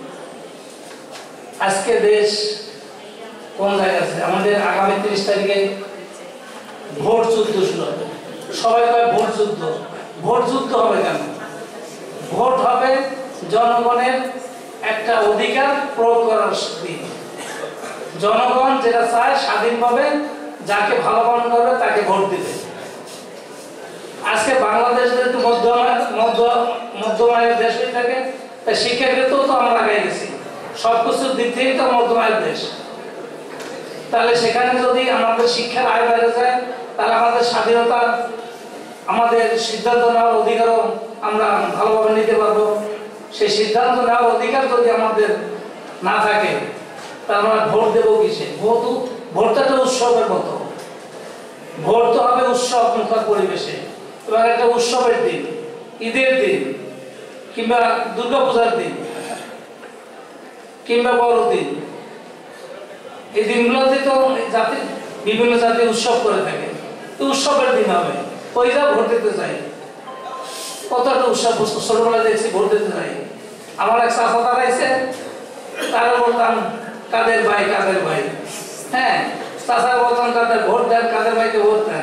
আজকে দেশ কোন জায়গায় আছে? আমাদের আগামী 30 তারিখে ভোট যুদ্ধ শুরু হবে। সবাই কয় ভোট যুদ্ধ। ভোট যুদ্ধ হবে কেন? ভোট হবে জনগণের একটা অধিকার প্রয়োগ করার দিন। জনগণ যেটা চায় স্বাধীনভাবে যাকে ভালো মনে করবে তাকে ভোট দিবে। আজকে বাংলাদেশ যেহেতু মধ্যমায়ের দেশ হয়ে থাকে, তাই শিক্ষার ক্ষেত্রেও তো আমরা আগে গেছি, সবকিছুর দিক থেকেই তো মধ্যমায়ের দেশ। তাহলে সেখানে যদি আমাদের শিক্ষার আয় বেড়ে যায়, তাহলে আমাদের স্বাধীনতা, আমাদের সিদ্ধান্ত নেওয়ার অধিকারও আমরা ভালোভাবে নিতে পারবো। সেই সিদ্ধান্ত নেওয়ার অধিকার যদি আমাদের না থাকে, তাহলে আমরা ভোট দেবো কিসে? ভোটটা তো উৎসবের মতো। ভোট তো হবে উৎসব মুখর পরিবেশে, এবং একটা উৎসবের দিন, ঈদের দিন, কিংবা দুর্গাপূজার দিন, কিংবা বড়দিন। এই দিনগুলোতে তো বিভিন্ন জাতি উৎসব করে থাকে, উৎসবের দিন হবে, ওই যা ভোট দিতে চাই। কত একটা উৎসব ছোটবেলা দেখছি ভোট দিতে চাই। আমার এক চাচা দাঁড়াইছে, তারা বলতাম কাদের ভাই কাদের ভাই, হ্যাঁ চাচা বলতাম কাদের ভোট দেন, কাদের ভাইকে ভোট দেন।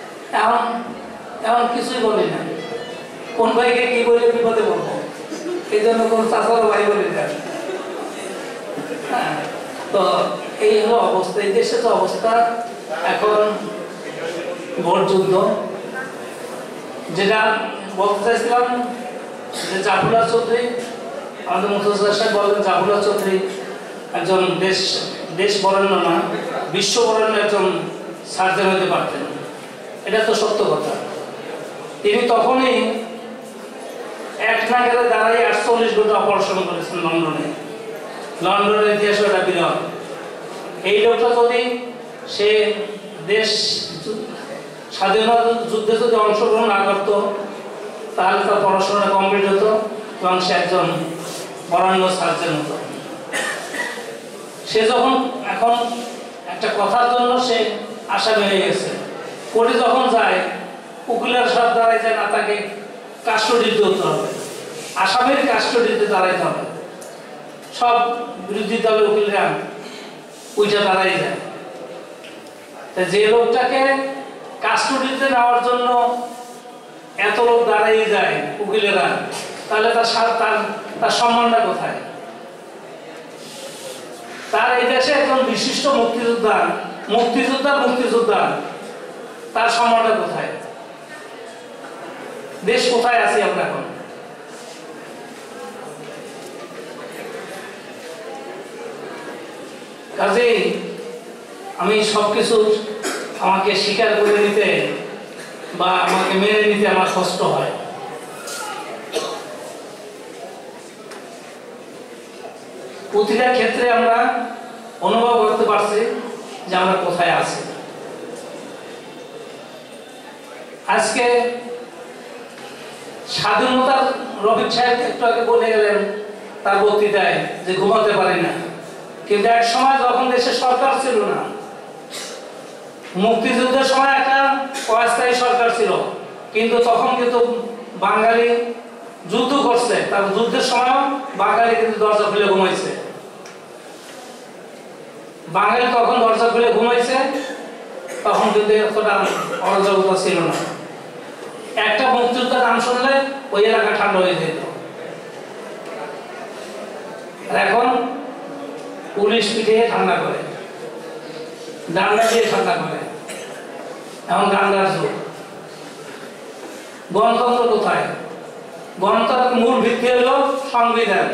এখন কিছুই বলি না, কোন ভাইকে কি বলে বিপদে বলবো, এই জন্য কোন চাচারও ভাই বলে দেন। হ্যাঁ, তো এই হলো অবস্থা। এই দেশে তো অবস্থা এখন ভোট যুদ্ধ। যেটা বলতে চাইছিলাম যে জাফরুল্লাহ চৌধুরী, আমাদের মুর্তজা সাহেব বললেন জাফরুল্লাহ চৌধুরী একজন দেশ বরেণ্য না, বিশ্ব বরেণ্য একজন সার্জন হতে পারতেন। এটা তো সত্য কথা। তিনি তখনই এক নাগারে দাঁড়াই 48 ঘন্টা অপারেশন করেছেন লন্ডনের ইতিহাসে এটা বিরল। এই লোকটা যদি সে দেশ স্বাধীনতা যুদ্ধে যদি অংশগ্রহণ না করত, তাহলে তার পড়াশোনা কমপ্লিট হতো এবং সে একজন বরেণ্য সার্জন হতো। সে যখন এখন একটা কথার জন্য সে আসামি হয়ে গেছে, কোর্টে যখন যায় উকিলের সব দাঁড়াই যায় না, তাকে কাস্টডিতে হতে হবে, আসামির কাস্টডিতে দাঁড়াইতে হবে। সব বিরোধী দলের উকিলরা ওইটা দাঁড়াই যায়। যে লোকটাকে কাস্টডিতে নেওয়ার জন্য এত লোক দাঁড়াই যায় উকিলেরা, তাহলে তার সম্মানটা কোথায়? তার এই দেশে একজন বিশিষ্ট মুক্তিযোদ্ধা, তার সম্মানটা কোথায়? দেশ কোথায় আছি আমরা এখন? কাজেই আমি সবকিছু আমাকে স্বীকার করে নিতে বা আমাকে মেনে নিতে আমার কষ্ট হয়। প্রতিটা ক্ষেত্রে আমরা অনুভব করতে পারছি যে আমরা কোথায় আছি। আজকে স্বাধীনতার রফিক সাহেব একটু আগে বলে গেলেন তার বক্তৃতায় যে ঘুমাতে পারি না, কিন্তু এক সময় যখন দেশে সরকার ছিল না, মুক্তিযুদ্ধের সময় একটা অস্থায়ী সরকার ছিল, কিন্তু তখন কিন্তু বাঙালি যুদ্ধ করছে, তার যুদ্ধের সময় বাঙালি কিন্তু দরজা খুলে ঘুমাইছে। বাঙালি তখন দরজা খুলে ঘুমাইছে, তখন কিন্তু এতটা অরাজকতা ছিল না। একটা মুক্তিযোদ্ধার নাম শুনলে ওই এলাকা ঠান্ডা হয়ে যেত। এখন পুলিশ পিটিয়ে ঠান্ডা করে, ডান্ডা দিয়ে ঠান্ডা করে, এখন ডান্ডার যুগ। গণতন্ত্র কোথায়? গণতন্ত্রের মূল ভিত্তি হলো সংবিধান।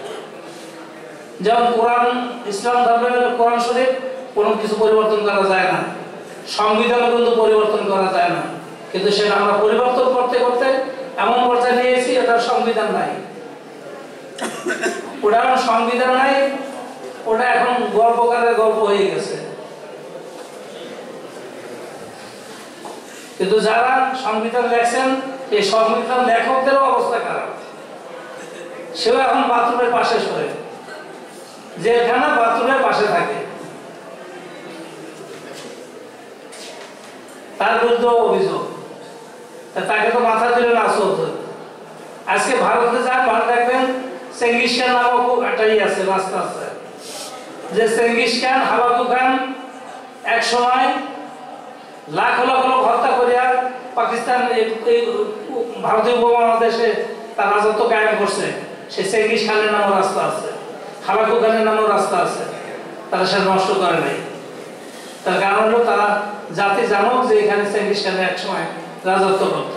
যেমন কোরআন, ইসলাম ধর্মের কোরআন শরীফ কোনো কিছু পরিবর্তন করা যায় না, সংবিধানও কিন্তু পরিবর্তন করা যায় না, কিন্তু সেটা আমরা পরিবর্তন করতে করতে এমন পর্যায়ে নিয়েছি ওটার সংবিধান নাই। ওটা এখন সংবিধান নাই, ওটা এখন গল্পকারের গল্প হয়ে গেছে। কিন্তু যারা সংবিধান লেখছেন, এই সংবিধান লেখকদেরও অবস্থা খারাপ। সেও এখন বাথরুমের পাশে শোয়, যেখানে বাথরুমের পাশে থাকে, তার বিরুদ্ধে অভিযোগ। তাকে তো মাথা দিলে না চলতো। আজকে ভারতে যান, ভারত দেখবেন চেঙ্গিস খান নামক একটা আছে রাস্তা আছে, যে চেঙ্গিস খান হাবাকু খান এক সময় লাখ লাখ লোক হত্যা করিয়া পাকিস্তান ভারতীয় উপমহাদেশে তার রাজত্ব কায়েম করছে। সেই চেঙ্গিস খানের নামও রাস্তা আছে, হাবাকু খানের নামও রাস্তা আছে, তারা সে নষ্ট করে নাই। তার কারণ হলো তারা জাতি জানো যে এখানে চেঙ্গিস খানের এক সময় রাজত্ব করত।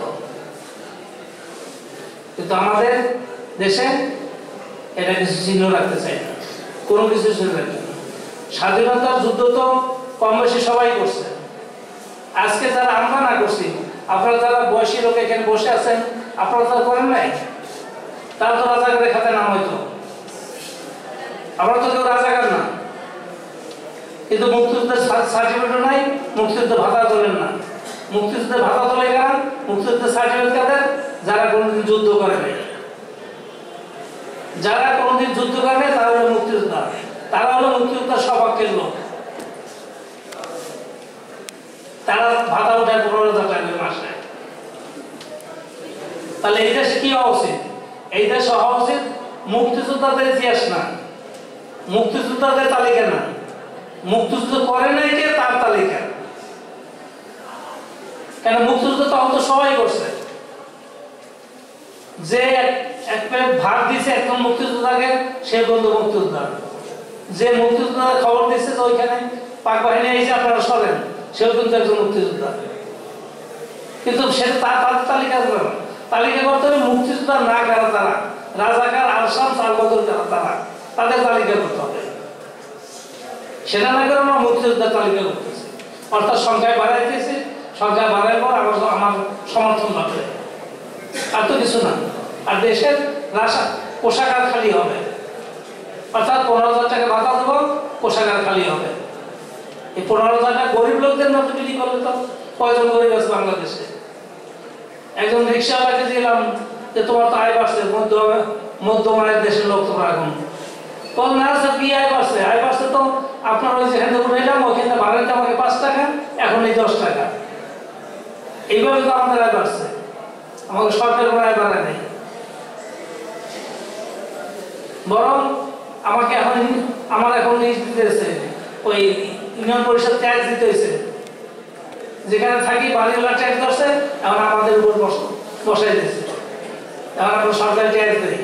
কিন্তু আমাদের দেশে এটা কিছু চিহ্ন রাখতে চাই না, কোনো কিছু চিহ্ন রাখতে না। স্বাধীনতার যুদ্ধ তো কম বেশি সবাই করছে। আজকে যারা আমরা না করছি, আপনারা যারা বয়সী লোক এখানে বসে আছেন, আপনারা তো করেন নাই, তারা তো রাজাকারের খাতে নাম হইতো। আমরা তো কেউ রাজাকার না, কিন্তু মুক্তিযুদ্ধের সার্টিফিকেটও নাই, মুক্তিযুদ্ধের ভাতা তোলেন না। মুক্তিযুদ্ধের ভাতা তোলে কারণ মুক্তিযুদ্ধের সার্টিফিকেট কাদের? যারা কোনোদিন যুদ্ধ করে নাই। যারা কোনোদিন যুদ্ধ করে নাই তারা হলো মুক্তিযোদ্ধা, তারা হলো মুক্তিযোদ্ধার সপক্ষের লোক। তারা ভাতা উঠায় 15,000 টাকা মাসে। তাহলে এই দেশে কি হওয়া উচিত? এই দেশে হওয়া উচিত মুক্তিযোদ্ধাদের ইতিহাস না, মুক্তিযোদ্ধাদের তালিকা না, মুক্তিযুদ্ধ করে নাই কে তার তালিকা। কেন মুক্তিযুদ্ধ তখন তো সবাই করছে। যে এক প্লেট ভাত দিছে একদম মুক্তিযোদ্ধাকে, সে বন্ধু মুক্তিযোদ্ধা। যে মুক্তিযোদ্ধার খবর দিচ্ছে যে ওইখানে পাক বাহিনী এসে আপনারা সরেন, সেও কিন্তু একজন মুক্তিযোদ্ধা। কিন্তু সেটা তার তালিকা তালিকা করতে হবে মুক্তিযোদ্ধা না কারা তারা, রাজাকার আসাম সালবদর যারা তারা, তাদের তালিকা করতে হবে। সেটা না করে আমরা মুক্তিযোদ্ধার তালিকা করতেছি, অর্থাৎ সংখ্যায় বাড়াইতেছি, সংখ্যা বাড়ার পর আমার সমর্থন পাবে, আর তো কিছু না। আর দেশের কোষাগার খালি হবে, অর্থাৎ 15,000 টাকা ভাতা দেবো, কোষাগার খালি হবে। এই 15,000 টাকা গরিব লোকদের মধ্যে বিক্রি করলে তো কয়জন গরিব আছে বাংলাদেশে? একজন রিক্সাওয়ালাকে দিলাম যে তোমার তো আয় বাড়ছে, মধ্যম আয়ের দেশের লোক তোমরা এখন বল না স্যার কি আয় বাড়ছে? আয় বাড়ছে তো আপনার ওই যেখানে এলাম ওইখানে ভাড়াইতে আমাকে 5 টাকা, এখন এই 10 টাকা। এইভাবে তো আমাদের আয় বাড়ছে, আমাকে সরকারের কোনো আয় বাড়ায় নেই। বরং আমাকে আমার এখন দিতেছে ওই ইউনিয়ন পরিষদ ট্যাক্স দিতে হয়েছে, যেখানে থাকি বাড়িওয়ালা ট্যাক্স ধরছে, এখন আমাদের উপর বসাই দিয়েছে, এখন আমরা সরকারি ট্যাক্স দিই।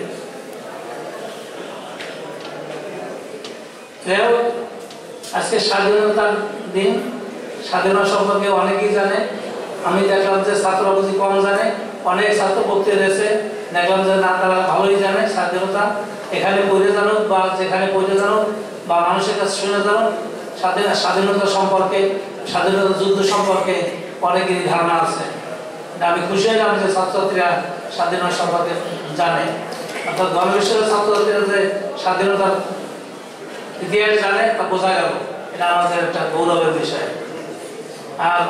আজকে স্বাধীনতার দিন, স্বাধীনতা সম্পর্কে অনেকেই জানে। আমি দেখলাম যে ছাত্ররা বুঝি কম জানে, অনেক ছাত্র পড়তে রয়েছে, দেখলাম যে না তারা ভালোই জানে স্বাধীনতা। এখানে পড়ে জানুক বা যেখানে পড়ে জানুক বা মানুষের কাছে শুনে জানুক, স্বাধীনতা সম্পর্কে, স্বাধীনতা যুদ্ধ সম্পর্কে অনেকেরই ধারণা আছে। আমি খুশি হইলাম যে ছাত্রছাত্রীরা স্বাধীনতা সম্পর্কে জানে, অর্থাৎ গণবিশ্বরের ছাত্রছাত্রীরা যে স্বাধীনতার ইতিহাস জানে তা বোঝা গেল, এটা আমাদের একটা গৌরবের বিষয়। আর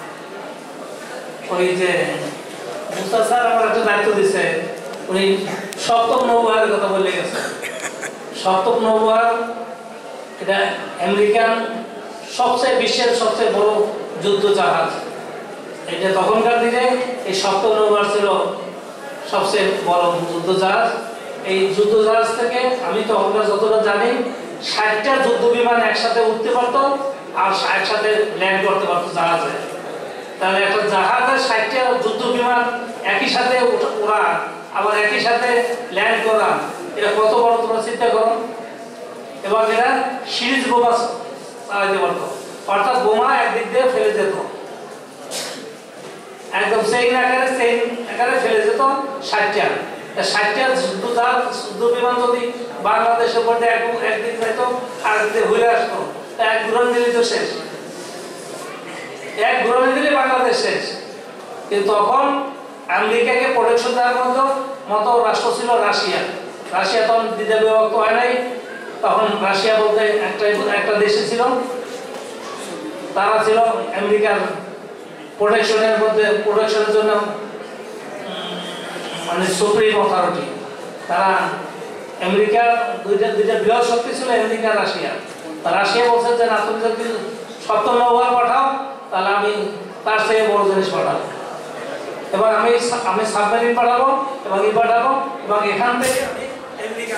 ওই যে মুস্তা স্যার আমার একটা দায়িত্ব দিচ্ছে, উনি সপ্তম নৌবহরের কথা বলে গেছে। সপ্তম নৌবহর এটা আমেরিকান সবচেয়ে বিশ্বের সবচেয়ে বড় যুদ্ধ জাহাজ। এটা তখনকার দিনে এই সপ্তম নৌবহর ছিল সবচেয়ে বড় যুদ্ধ জাহাজ। এই যুদ্ধ জাহাজ থেকে আমি তখনকার যতটা জানি 60টা যুদ্ধ বিমান একসাথে উঠতে পারতো আর একসাথে ল্যান্ড করতে পারতো জাহাজে। তাহলে একটা জাহাজে 60টা যুদ্ধ বিমান একই সাথে ওরা আবার একই সাথে ল্যান্ড করা, এটা কত বড় তোমরা চিন্তা করো। এবং এরা সিরিজ বোমা চালাইতে পারতো, অর্থাৎ বোমা একদিক দিয়ে ফেলে যেত, একদম চেইন আকারে ফেলে যেত 60টা। 60টা যুদ্ধ বিমান যদি বাংলাদেশের মধ্যে একদিক যেত আর একদিকে ঘুরে আসতো, এক ঘুরন দিলে তো শেষ, এক ঘুরনে দিলে বাংলাদেশ শেষ। কিন্তু তখন আমেরিকাকে প্রোটেকশন দেওয়ার মতো রাষ্ট্র ছিল রাশিয়া। রাশিয়া তখন দ্বিতীয় বিভক্ত হয় নাই, তখন রাশিয়া বলতে একটা দেশে ছিল, তারা ছিল আমেরিকার প্রোটেকশনের জন্য মানে সুপ্রিম অথরিটি। তারা আমেরিকার দুইটা বৃহৎ শক্তি ছিল, আমেরিকা রাশিয়া। রাশিয়া বলছে যে না, তুমি যদি সপ্তম নৌবহর পাঠাও তাহলে আমি তার চেয়ে বড় জিনিস পাঠাবো। এবার আমি সাবমেরিন পাঠাবো এবং পাঠাবো এবং এখান থেকে আমি আমেরিকা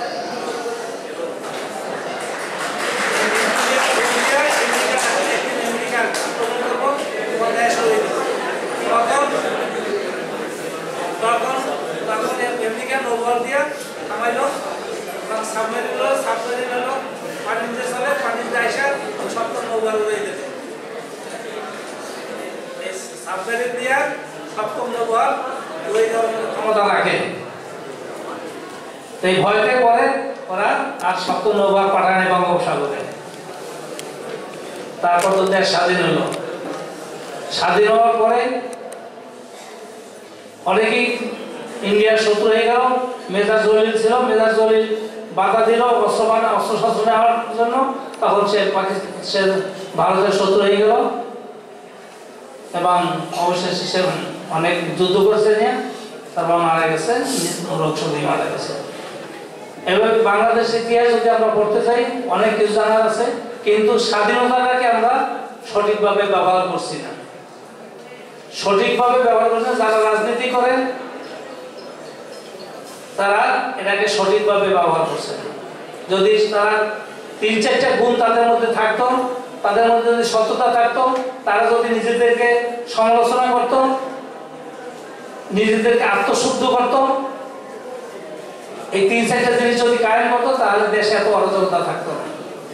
আমেরিকান ওভার দিয়ে আমাইলো সাবমেরিন হলো পানিতে চলে পানিতে আসা সপ্তম নৌকার উড়াই দেবে সাবমেরিন দিয়ে সপ্তম নৌকার উড়াই দেওয়ার ক্ষমতা রাখে। এই ভয়তে পরে ওরা আর সপ্তম নৌকা পাঠানে বঙ্গোপসাগরে। তারপর তো দেশ স্বাধীন হলো। স্বাধীন হওয়ার পরে অনেকেই ইন্ডিয়ার শত্রু হয়ে গেল। মেজর জলিল ছিল, মেজর জলিল বাধা দিল অস্ত্র শস্ত্র নেওয়ার জন্য, তখন সে ভারতের শত্রু হয়ে গেল এবং অবশেষে সে অনেক যুদ্ধ করেছে নিয়ে তারপর মারা গেছে, রোগ শোকে মারা গেছে। এবার বাংলাদেশের ইতিহাস যদি আমরা পড়তে চাই অনেক কিছু জানার আছে, কিন্তু স্বাধীনতাটাকে আমরা সঠিকভাবে ব্যবহার করছি না। সঠিকভাবে ব্যবহার করছে যারা রাজনীতি করেন তারা এটাকে সঠিকভাবে ব্যবহার করছে। যদি তারা ৩-৪টা গুণ তাদের মধ্যে থাকতো, তাদের মধ্যে যদি সততা থাকতো, তারা যদি নিজেদেরকে সমালোচনা করত, নিজেদেরকে আত্মশুদ্ধ করত, এই ৩-৪টা জিনিস যদি কায়েম করতো তাহলে দেশে এত অরাজকতা থাকতো না।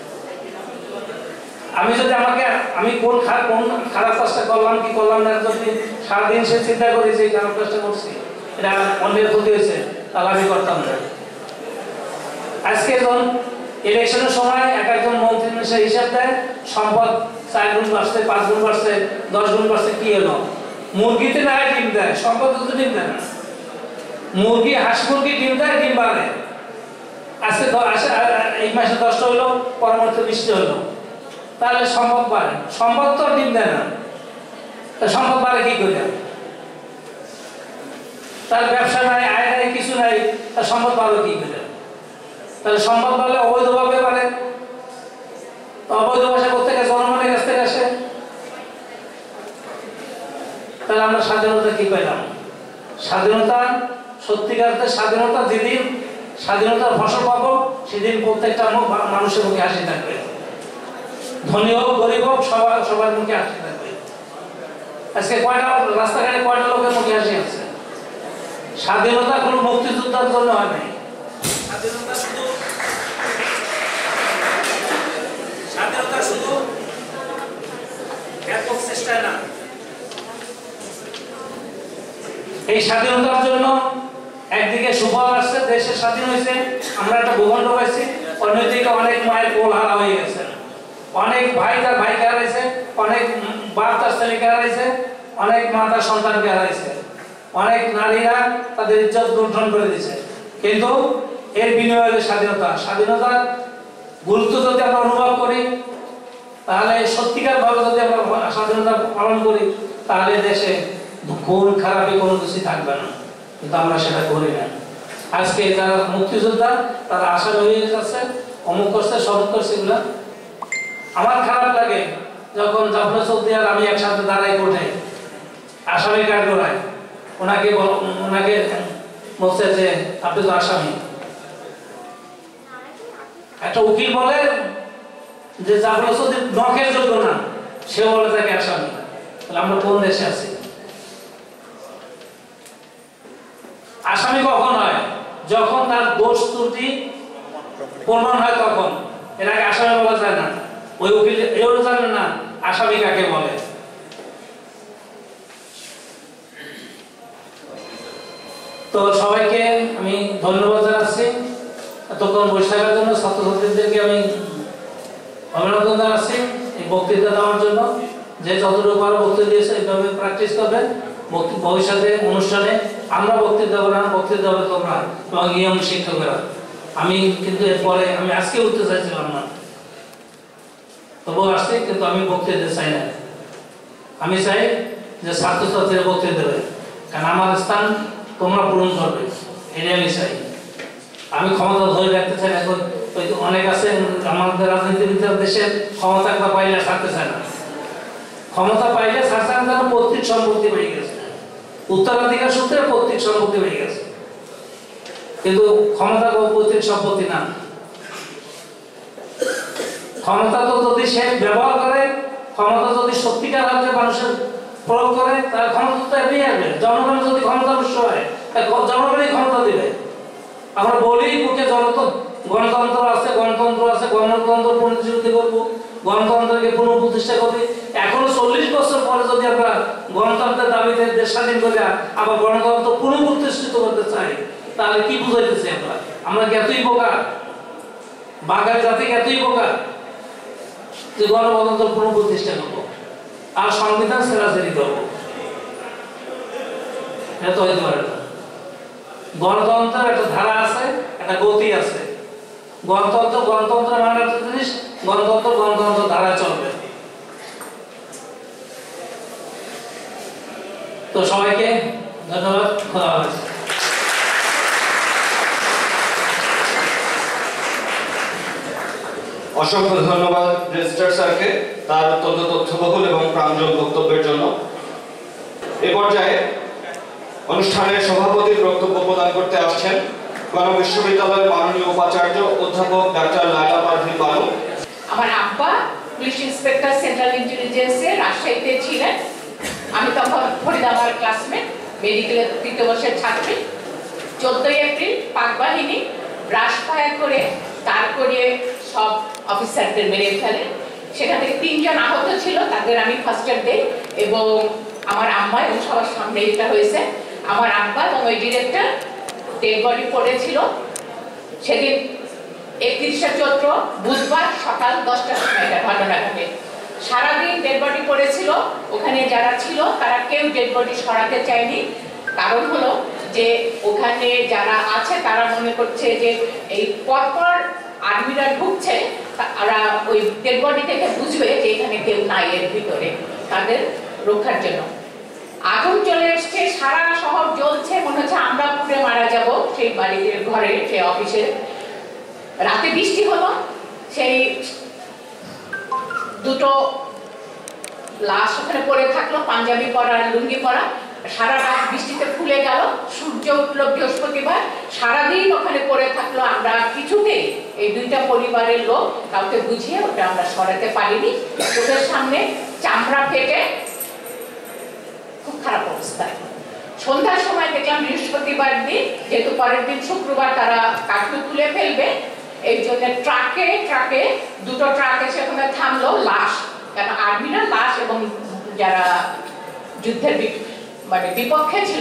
আমি কোন খারাপ কাজটা করলাম কি করলাম না, যদি সারাদিন সে চিন্তা করি যে খারাপ কাজটা করছি, এটা অন্যের ক্ষতি হয়েছে, তাহলে আমি করতাম না। আজকে যখন ইলেকশনের সময় একজন মন্ত্রী হিসাব দেয় সম্পদ 4 গুণ বাড়ছে, 5 গুণ বাড়ছে, 10 গুণ বাড়ছে, কি হলো? মুরগিতে না ডিম দেয়, সম্পদ তো ডিম দেয় না। মুরগি হাঁস মুরগি ডিম দেয়, ডিম বাড়ে। আজকে এই মাসে 10টা হলো, পরবর্তী 20টা হলো, তাহলে সম্পদ বাড়ে। সম্পদ তো ডিম দেয় না, সম্পদ বাড়ে কি করে? তার ব্যবসা নাই, আয় নাই, কিছু নাই, তার সম্পদ বাড়বে কি করে? তাহলে সম্পদ বাড়লে অবৈধভাবে বাড়ে। অবৈধ ভাষা করতে গেছে জনগণের কাছ থেকে আসে। তাহলে আমরা স্বাধীনতা কি পেলাম? স্বাধীনতা সত্যিকার স্বাধীনতা যেদিন স্বাধীনতার ফসল পাবো সেদিন প্রত্যেকটা মানুষের মুখে হাসি থাকবে, ধনী হোক গরিব হোক সবার মুখে হাসি থাকবে। আজকে রাস্তাঘাটে কয়টা লোকের মুখে হাসি আছে? স্বাধীনতা কোনো মুক্তিযোদ্ধার জন্য হয় নাই। স্বাধীনতা শুধু একক চেষ্টায় না। এই স্বাধীনতার জন্য একদিকে সুফল আসছে, দেশের স্বাধীন হয়েছে, আমরা একটা ভূখণ্ড পাইছি, অন্যদিকে অনেক মায়ের কোল হারা হয়ে গেছে, অনেক ভাই তার ভাইকে হারাইছে, অনেক বাপ তার ছেলেকে হারাইছে, অনেক মা তার সন্তানকে হারাইছে, অনেক নারীরা তাদের ইজ্জত লুণ্ঠন করে দিয়েছে। কিন্তু এর বিনিময়ে স্বাধীনতার গুরুত্ব যদি আমরা অনুভব করি, তাহলে সত্যিকার ভাবে যদি আমরা স্বাধীনতা পালন করি, তাহলে দেশে খুন খারাপে কোনো কিছু থাকবে না। কিন্তু আমরা সেটা করি না। আজকে যারা মুক্তিযোদ্ধা তারা আসামি হয়ে যাচ্ছে, অমুক করছে, সমুক করছে, এগুলা আমার খারাপ লাগে। যখন জাফর চৌধুরী আর আমি একসাথে দাঁড়াই কোর্টে আসামি কাঠ করাই, ওনাকে বলছে যে আপনি তো আসামি। একটা উকিল বলে যে জাফর চৌধুরী নখের যোগ্য না, সে বলে তাকে আসামি। তাহলে আমরা কোন দেশে আছি? আসামি কখন হয়? যখন তার দোষ ত্রুটি প্রমাণ হয় তখন। এর আগে আসামি বলা যায় না। ওই উকিল এও জানে না আসামি কাকে বলে। তো সবাইকে আমি ধন্যবাদ জানাচ্ছি এতক্ষণ বসে থাকার জন্য। ছাত্রছাত্রীদেরকে আমি অভিনন্দন জানাচ্ছি এই বক্তৃতা দেওয়ার জন্য। যে যতটুকু পারো বক্তৃতা দিয়েছে এইভাবে প্র্যাকটিস করবে। ভবিষ্যতে অনুষ্ঠানে আমরা বক্তৃতা দেবো না, বক্তৃতা হবে তোমরা এবং ইয়ং শিক্ষকেরা। আমি কিন্তু এরপরে আমি আজকে উঠতে চাইছিলাম না, তবুও আসছি, কিন্তু আমি বক্তৃতা চাই না। আমি চাই যে ছাত্রছাত্রীরা বক্তৃতা দেবে, কারণ আমার স্থান তোমরা পূরণ করবে, এটাই আমি চাই। আমি ক্ষমতা ধরে রাখতে চাই না। অনেক আছে আমাদের রাজনীতিবিদরা দেশের ক্ষমতা একটা পাইলে ছাড়তে চায় না। ক্ষমতা পাইলে ছাড়তে না, পৈতৃক সম্পত্তি পেয়ে গেছে। উত্তরাধিকার সূত্রে পৈতৃক সম্পত্তি হয়ে গেছে, কিন্তু ক্ষমতা পৈতৃক সম্পত্তি না। ক্ষমতা তো যদি সে ব্যবহার করে, ক্ষমতা যদি সত্যিকার অর্থে মানুষের প্রয়োগ করে, তার ক্ষমতা তো এমনি আসবে। জনগণ যদি ক্ষমতার উৎস হয়, জনগণই ক্ষমতা দিবে। আমরা বলি বুকে গণতন্ত্র আছে, গণতন্ত্র পুনরুজ্জীবিত করবো, গণতন্ত্রকে পুনঃপ্রতিষ্ঠা করবে। এখনো 40 বছর পরে যদি আমরা গণতন্ত্রের দাবিতে দেশ স্বাধীন করে আবার গণতন্ত্র পুনঃপ্রতিষ্ঠিত করতে চাই, তাহলে কি বুঝাইতেছি আমরা? আমরা কি এতই বোকা? বাঙালি জাতি এতই বোকা যে গণতন্ত্র পুনঃপ্রতিষ্ঠা করবো আর সংবিধান ছেড়াছেড়ি করবো? এটা তো হইতে পারে না। গণতন্ত্রের একটা ধারা আছে, একটা গতি আছে। গণতন্ত্র মানে একটা জিনিস, গণতন্ত্র ধারায় চলবে। তো সবাইকে ধন্যবাদ। খোদা হাফেজ। অসংখ্য ধন্যবাদ রেজিস্ট্রার স্যারকে তার অত্যন্ত তথ্যবহুল এবং প্রাঞ্জল বক্তব্যের জন্য। এ পর্যায়ে অনুষ্ঠানের সভাপতির বক্তব্য প্রদান করতে আসছেন গণবিশ্ববিদ্যালয়ের মাননীয় উপাচার্য অধ্যাপক ডাক্তার লায়লা পারভীন বানু। আমার আব্বা পুলিশ ইন্সপেক্টর সেন্ট্রাল ইন্টেলিজেন্সে রাজশাহীতে ছিলেন। আমি তখন ফরিদাবাদ ক্লাসমেট, মেডিকেলের 3য় বর্ষের ছাত্রী। 14 এপ্রিল পাক বাহিনী ব্রাশ ফায়ার করে তার করে সব অফিসারদের মেরে ফেলে। সেখান থেকে 3 জন আহত ছিল, তাদের আমি ফার্স্ট এড দেই এবং আমার আম্মা এবং সবার সামনে এটা হয়েছে। আমার আব্বা এবং ওই ডিরেক্টর ডেড বডি পড়েছিল। সেদিন 31শে চৈত্র বুধবার সকাল 10টার সময় এটা ঘটনা ঘটে। সারাদিন ডেড বডি পড়েছিল। ওখানে যারা ছিল তারা কেউ ডেড বডি সরাতে চায়নি। কারণ হলো যে ওখানে যারা আছে তারা মনে করছে যে এই পরপর আর্মিরা ঢুকছে, তারা ওই ডেড বডি থেকে বুঝবে যে এখানে কেউ নাই এর ভিতরে, তাদের রক্ষার জন্য। আগুন চলে এসছে, সারা শহর জ্বলছে, মনে হচ্ছে আমরা পুড়ে মারা যাব। সেই বাড়ির ঘরে, সেই অফিসে রাতে বৃষ্টি হলো। সেই 2টো লাশ ওখানে পড়ে থাকলো, পাঞ্জাবি পরা আর লুঙ্গি পরা। সারা রাত বৃষ্টিতে ফুলে গেল। সূর্য উঠলো বৃহস্পতিবার, সারাদিন ওখানে পড়ে থাকলো। আমরা কিছুতেই এই 2টা পরিবারের লোক কাউকে বুঝিয়ে ওটা আমরা সরাতে পারিনি। চোখের সামনে চামড়া ফেটে খুব খারাপ অবস্থায়। সন্ধ্যার সময় দেখলাম বৃহস্পতিবার দিন, যেহেতু পরের দিন শুক্রবার তারা কার্ফিউ তুলে ফেলবে, এই জন্য ট্রাকে 2টো ট্রাক এসে ওখানে থামলো। লাশ, কেন আর্মিরা লাশ এবং যারা যুদ্ধের মানে বিপক্ষে ছিল,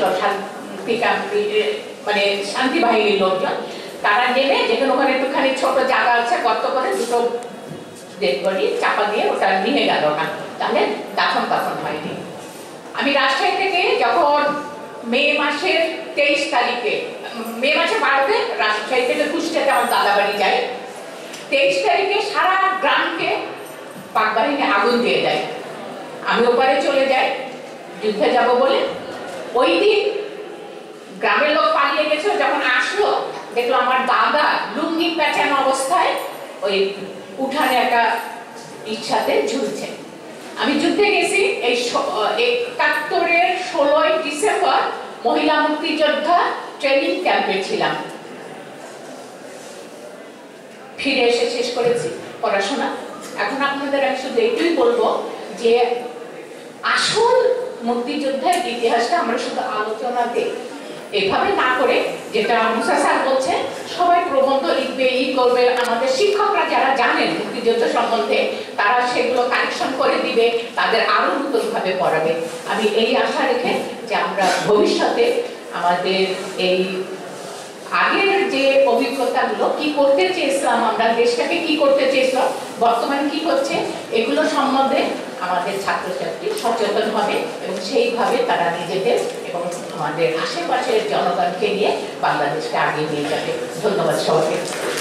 মানে শান্তি বাহিনীর লোকজন, তারা নেমে যেখানে ওখানে একটুখানি ছোট জায়গা আছে গর্ত করে 2টো ডেড বডি চাপা দিয়ে ওটা নিয়ে গেল না, তাহলে দাফন হয়নি। আমি রাজশাহী থেকে যখন মে মাসের 23 তারিখে, মে মাসে 12তে রাজশাহী থেকে কুষ্টিয়াতে আমার দাদা বাড়ি যাই। 23 তারিখে সারা গ্রামকে পাক বাহিনী আগুন দিয়ে দেয়। আমি ওপারে চলে যাই যুদ্ধে যাব বলে। ওই দিন গ্রামের লোক পালিয়ে গেছে। যখন আসলো দেখলো আমার দাদা লুঙ্গি পেঁচানো অবস্থায় ওই উঠানে একটা ইচ্ছাতে ঝুলছে। আমি যুদ্ধে গেছি এই 71-এর 16ই ডিসেম্বর মহিলা মুক্তিযোদ্ধা ট্রেনিং ক্যাম্পে ছিলাম। ফিরে এসে শেষ করেছি পড়াশোনা। এখন আপনাদের আমি শুধু এইটুই বলবো যে আসল মুক্তিযুদ্ধের ইতিহাসটা আমরা শুধু আলোচনাতে এভাবে না করে, যেটা মুসা স্যার বলছে, সবাই প্রবন্ধ লিখবে, করবে। আমাদের শিক্ষকরা যারা জানেন মুক্তিযুদ্ধ সম্বন্ধে তারা সেগুলো কালেকশন করে দিবে, তাদের আরো নতুনভাবে পড়াবে। আমি এই আশা রেখে যে আমরা ভবিষ্যতে আমাদের এই আগের যে অভিজ্ঞতাগুলো, কি করতে চেয়েছিলাম আমরা, দেশটাকে কি করতে চেয়েছিলাম, বর্তমানে কি হচ্ছে, এগুলো সম্বন্ধে আমাদের ছাত্রছাত্রী সচেতন হবে এবং সেইভাবে তারা নিজেদের এবং আমাদের আশেপাশের জনগণকে নিয়ে বাংলাদেশকে আগিয়ে নিয়ে যাবে। ধন্যবাদ সবাইকে।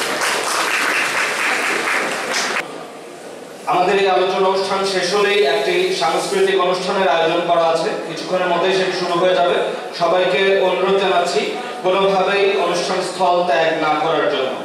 আমাদের এই আলোচনা অনুষ্ঠান শেষ হলেই একটি সাংস্কৃতিক অনুষ্ঠানের আয়োজন করা আছে। কিছুক্ষণের মধ্যেই সেটি শুরু হয়ে যাবে। সবাইকে অনুরোধ জানাচ্ছি কোনোভাবেই অনুষ্ঠান স্থল ত্যাগ না করার জন্য।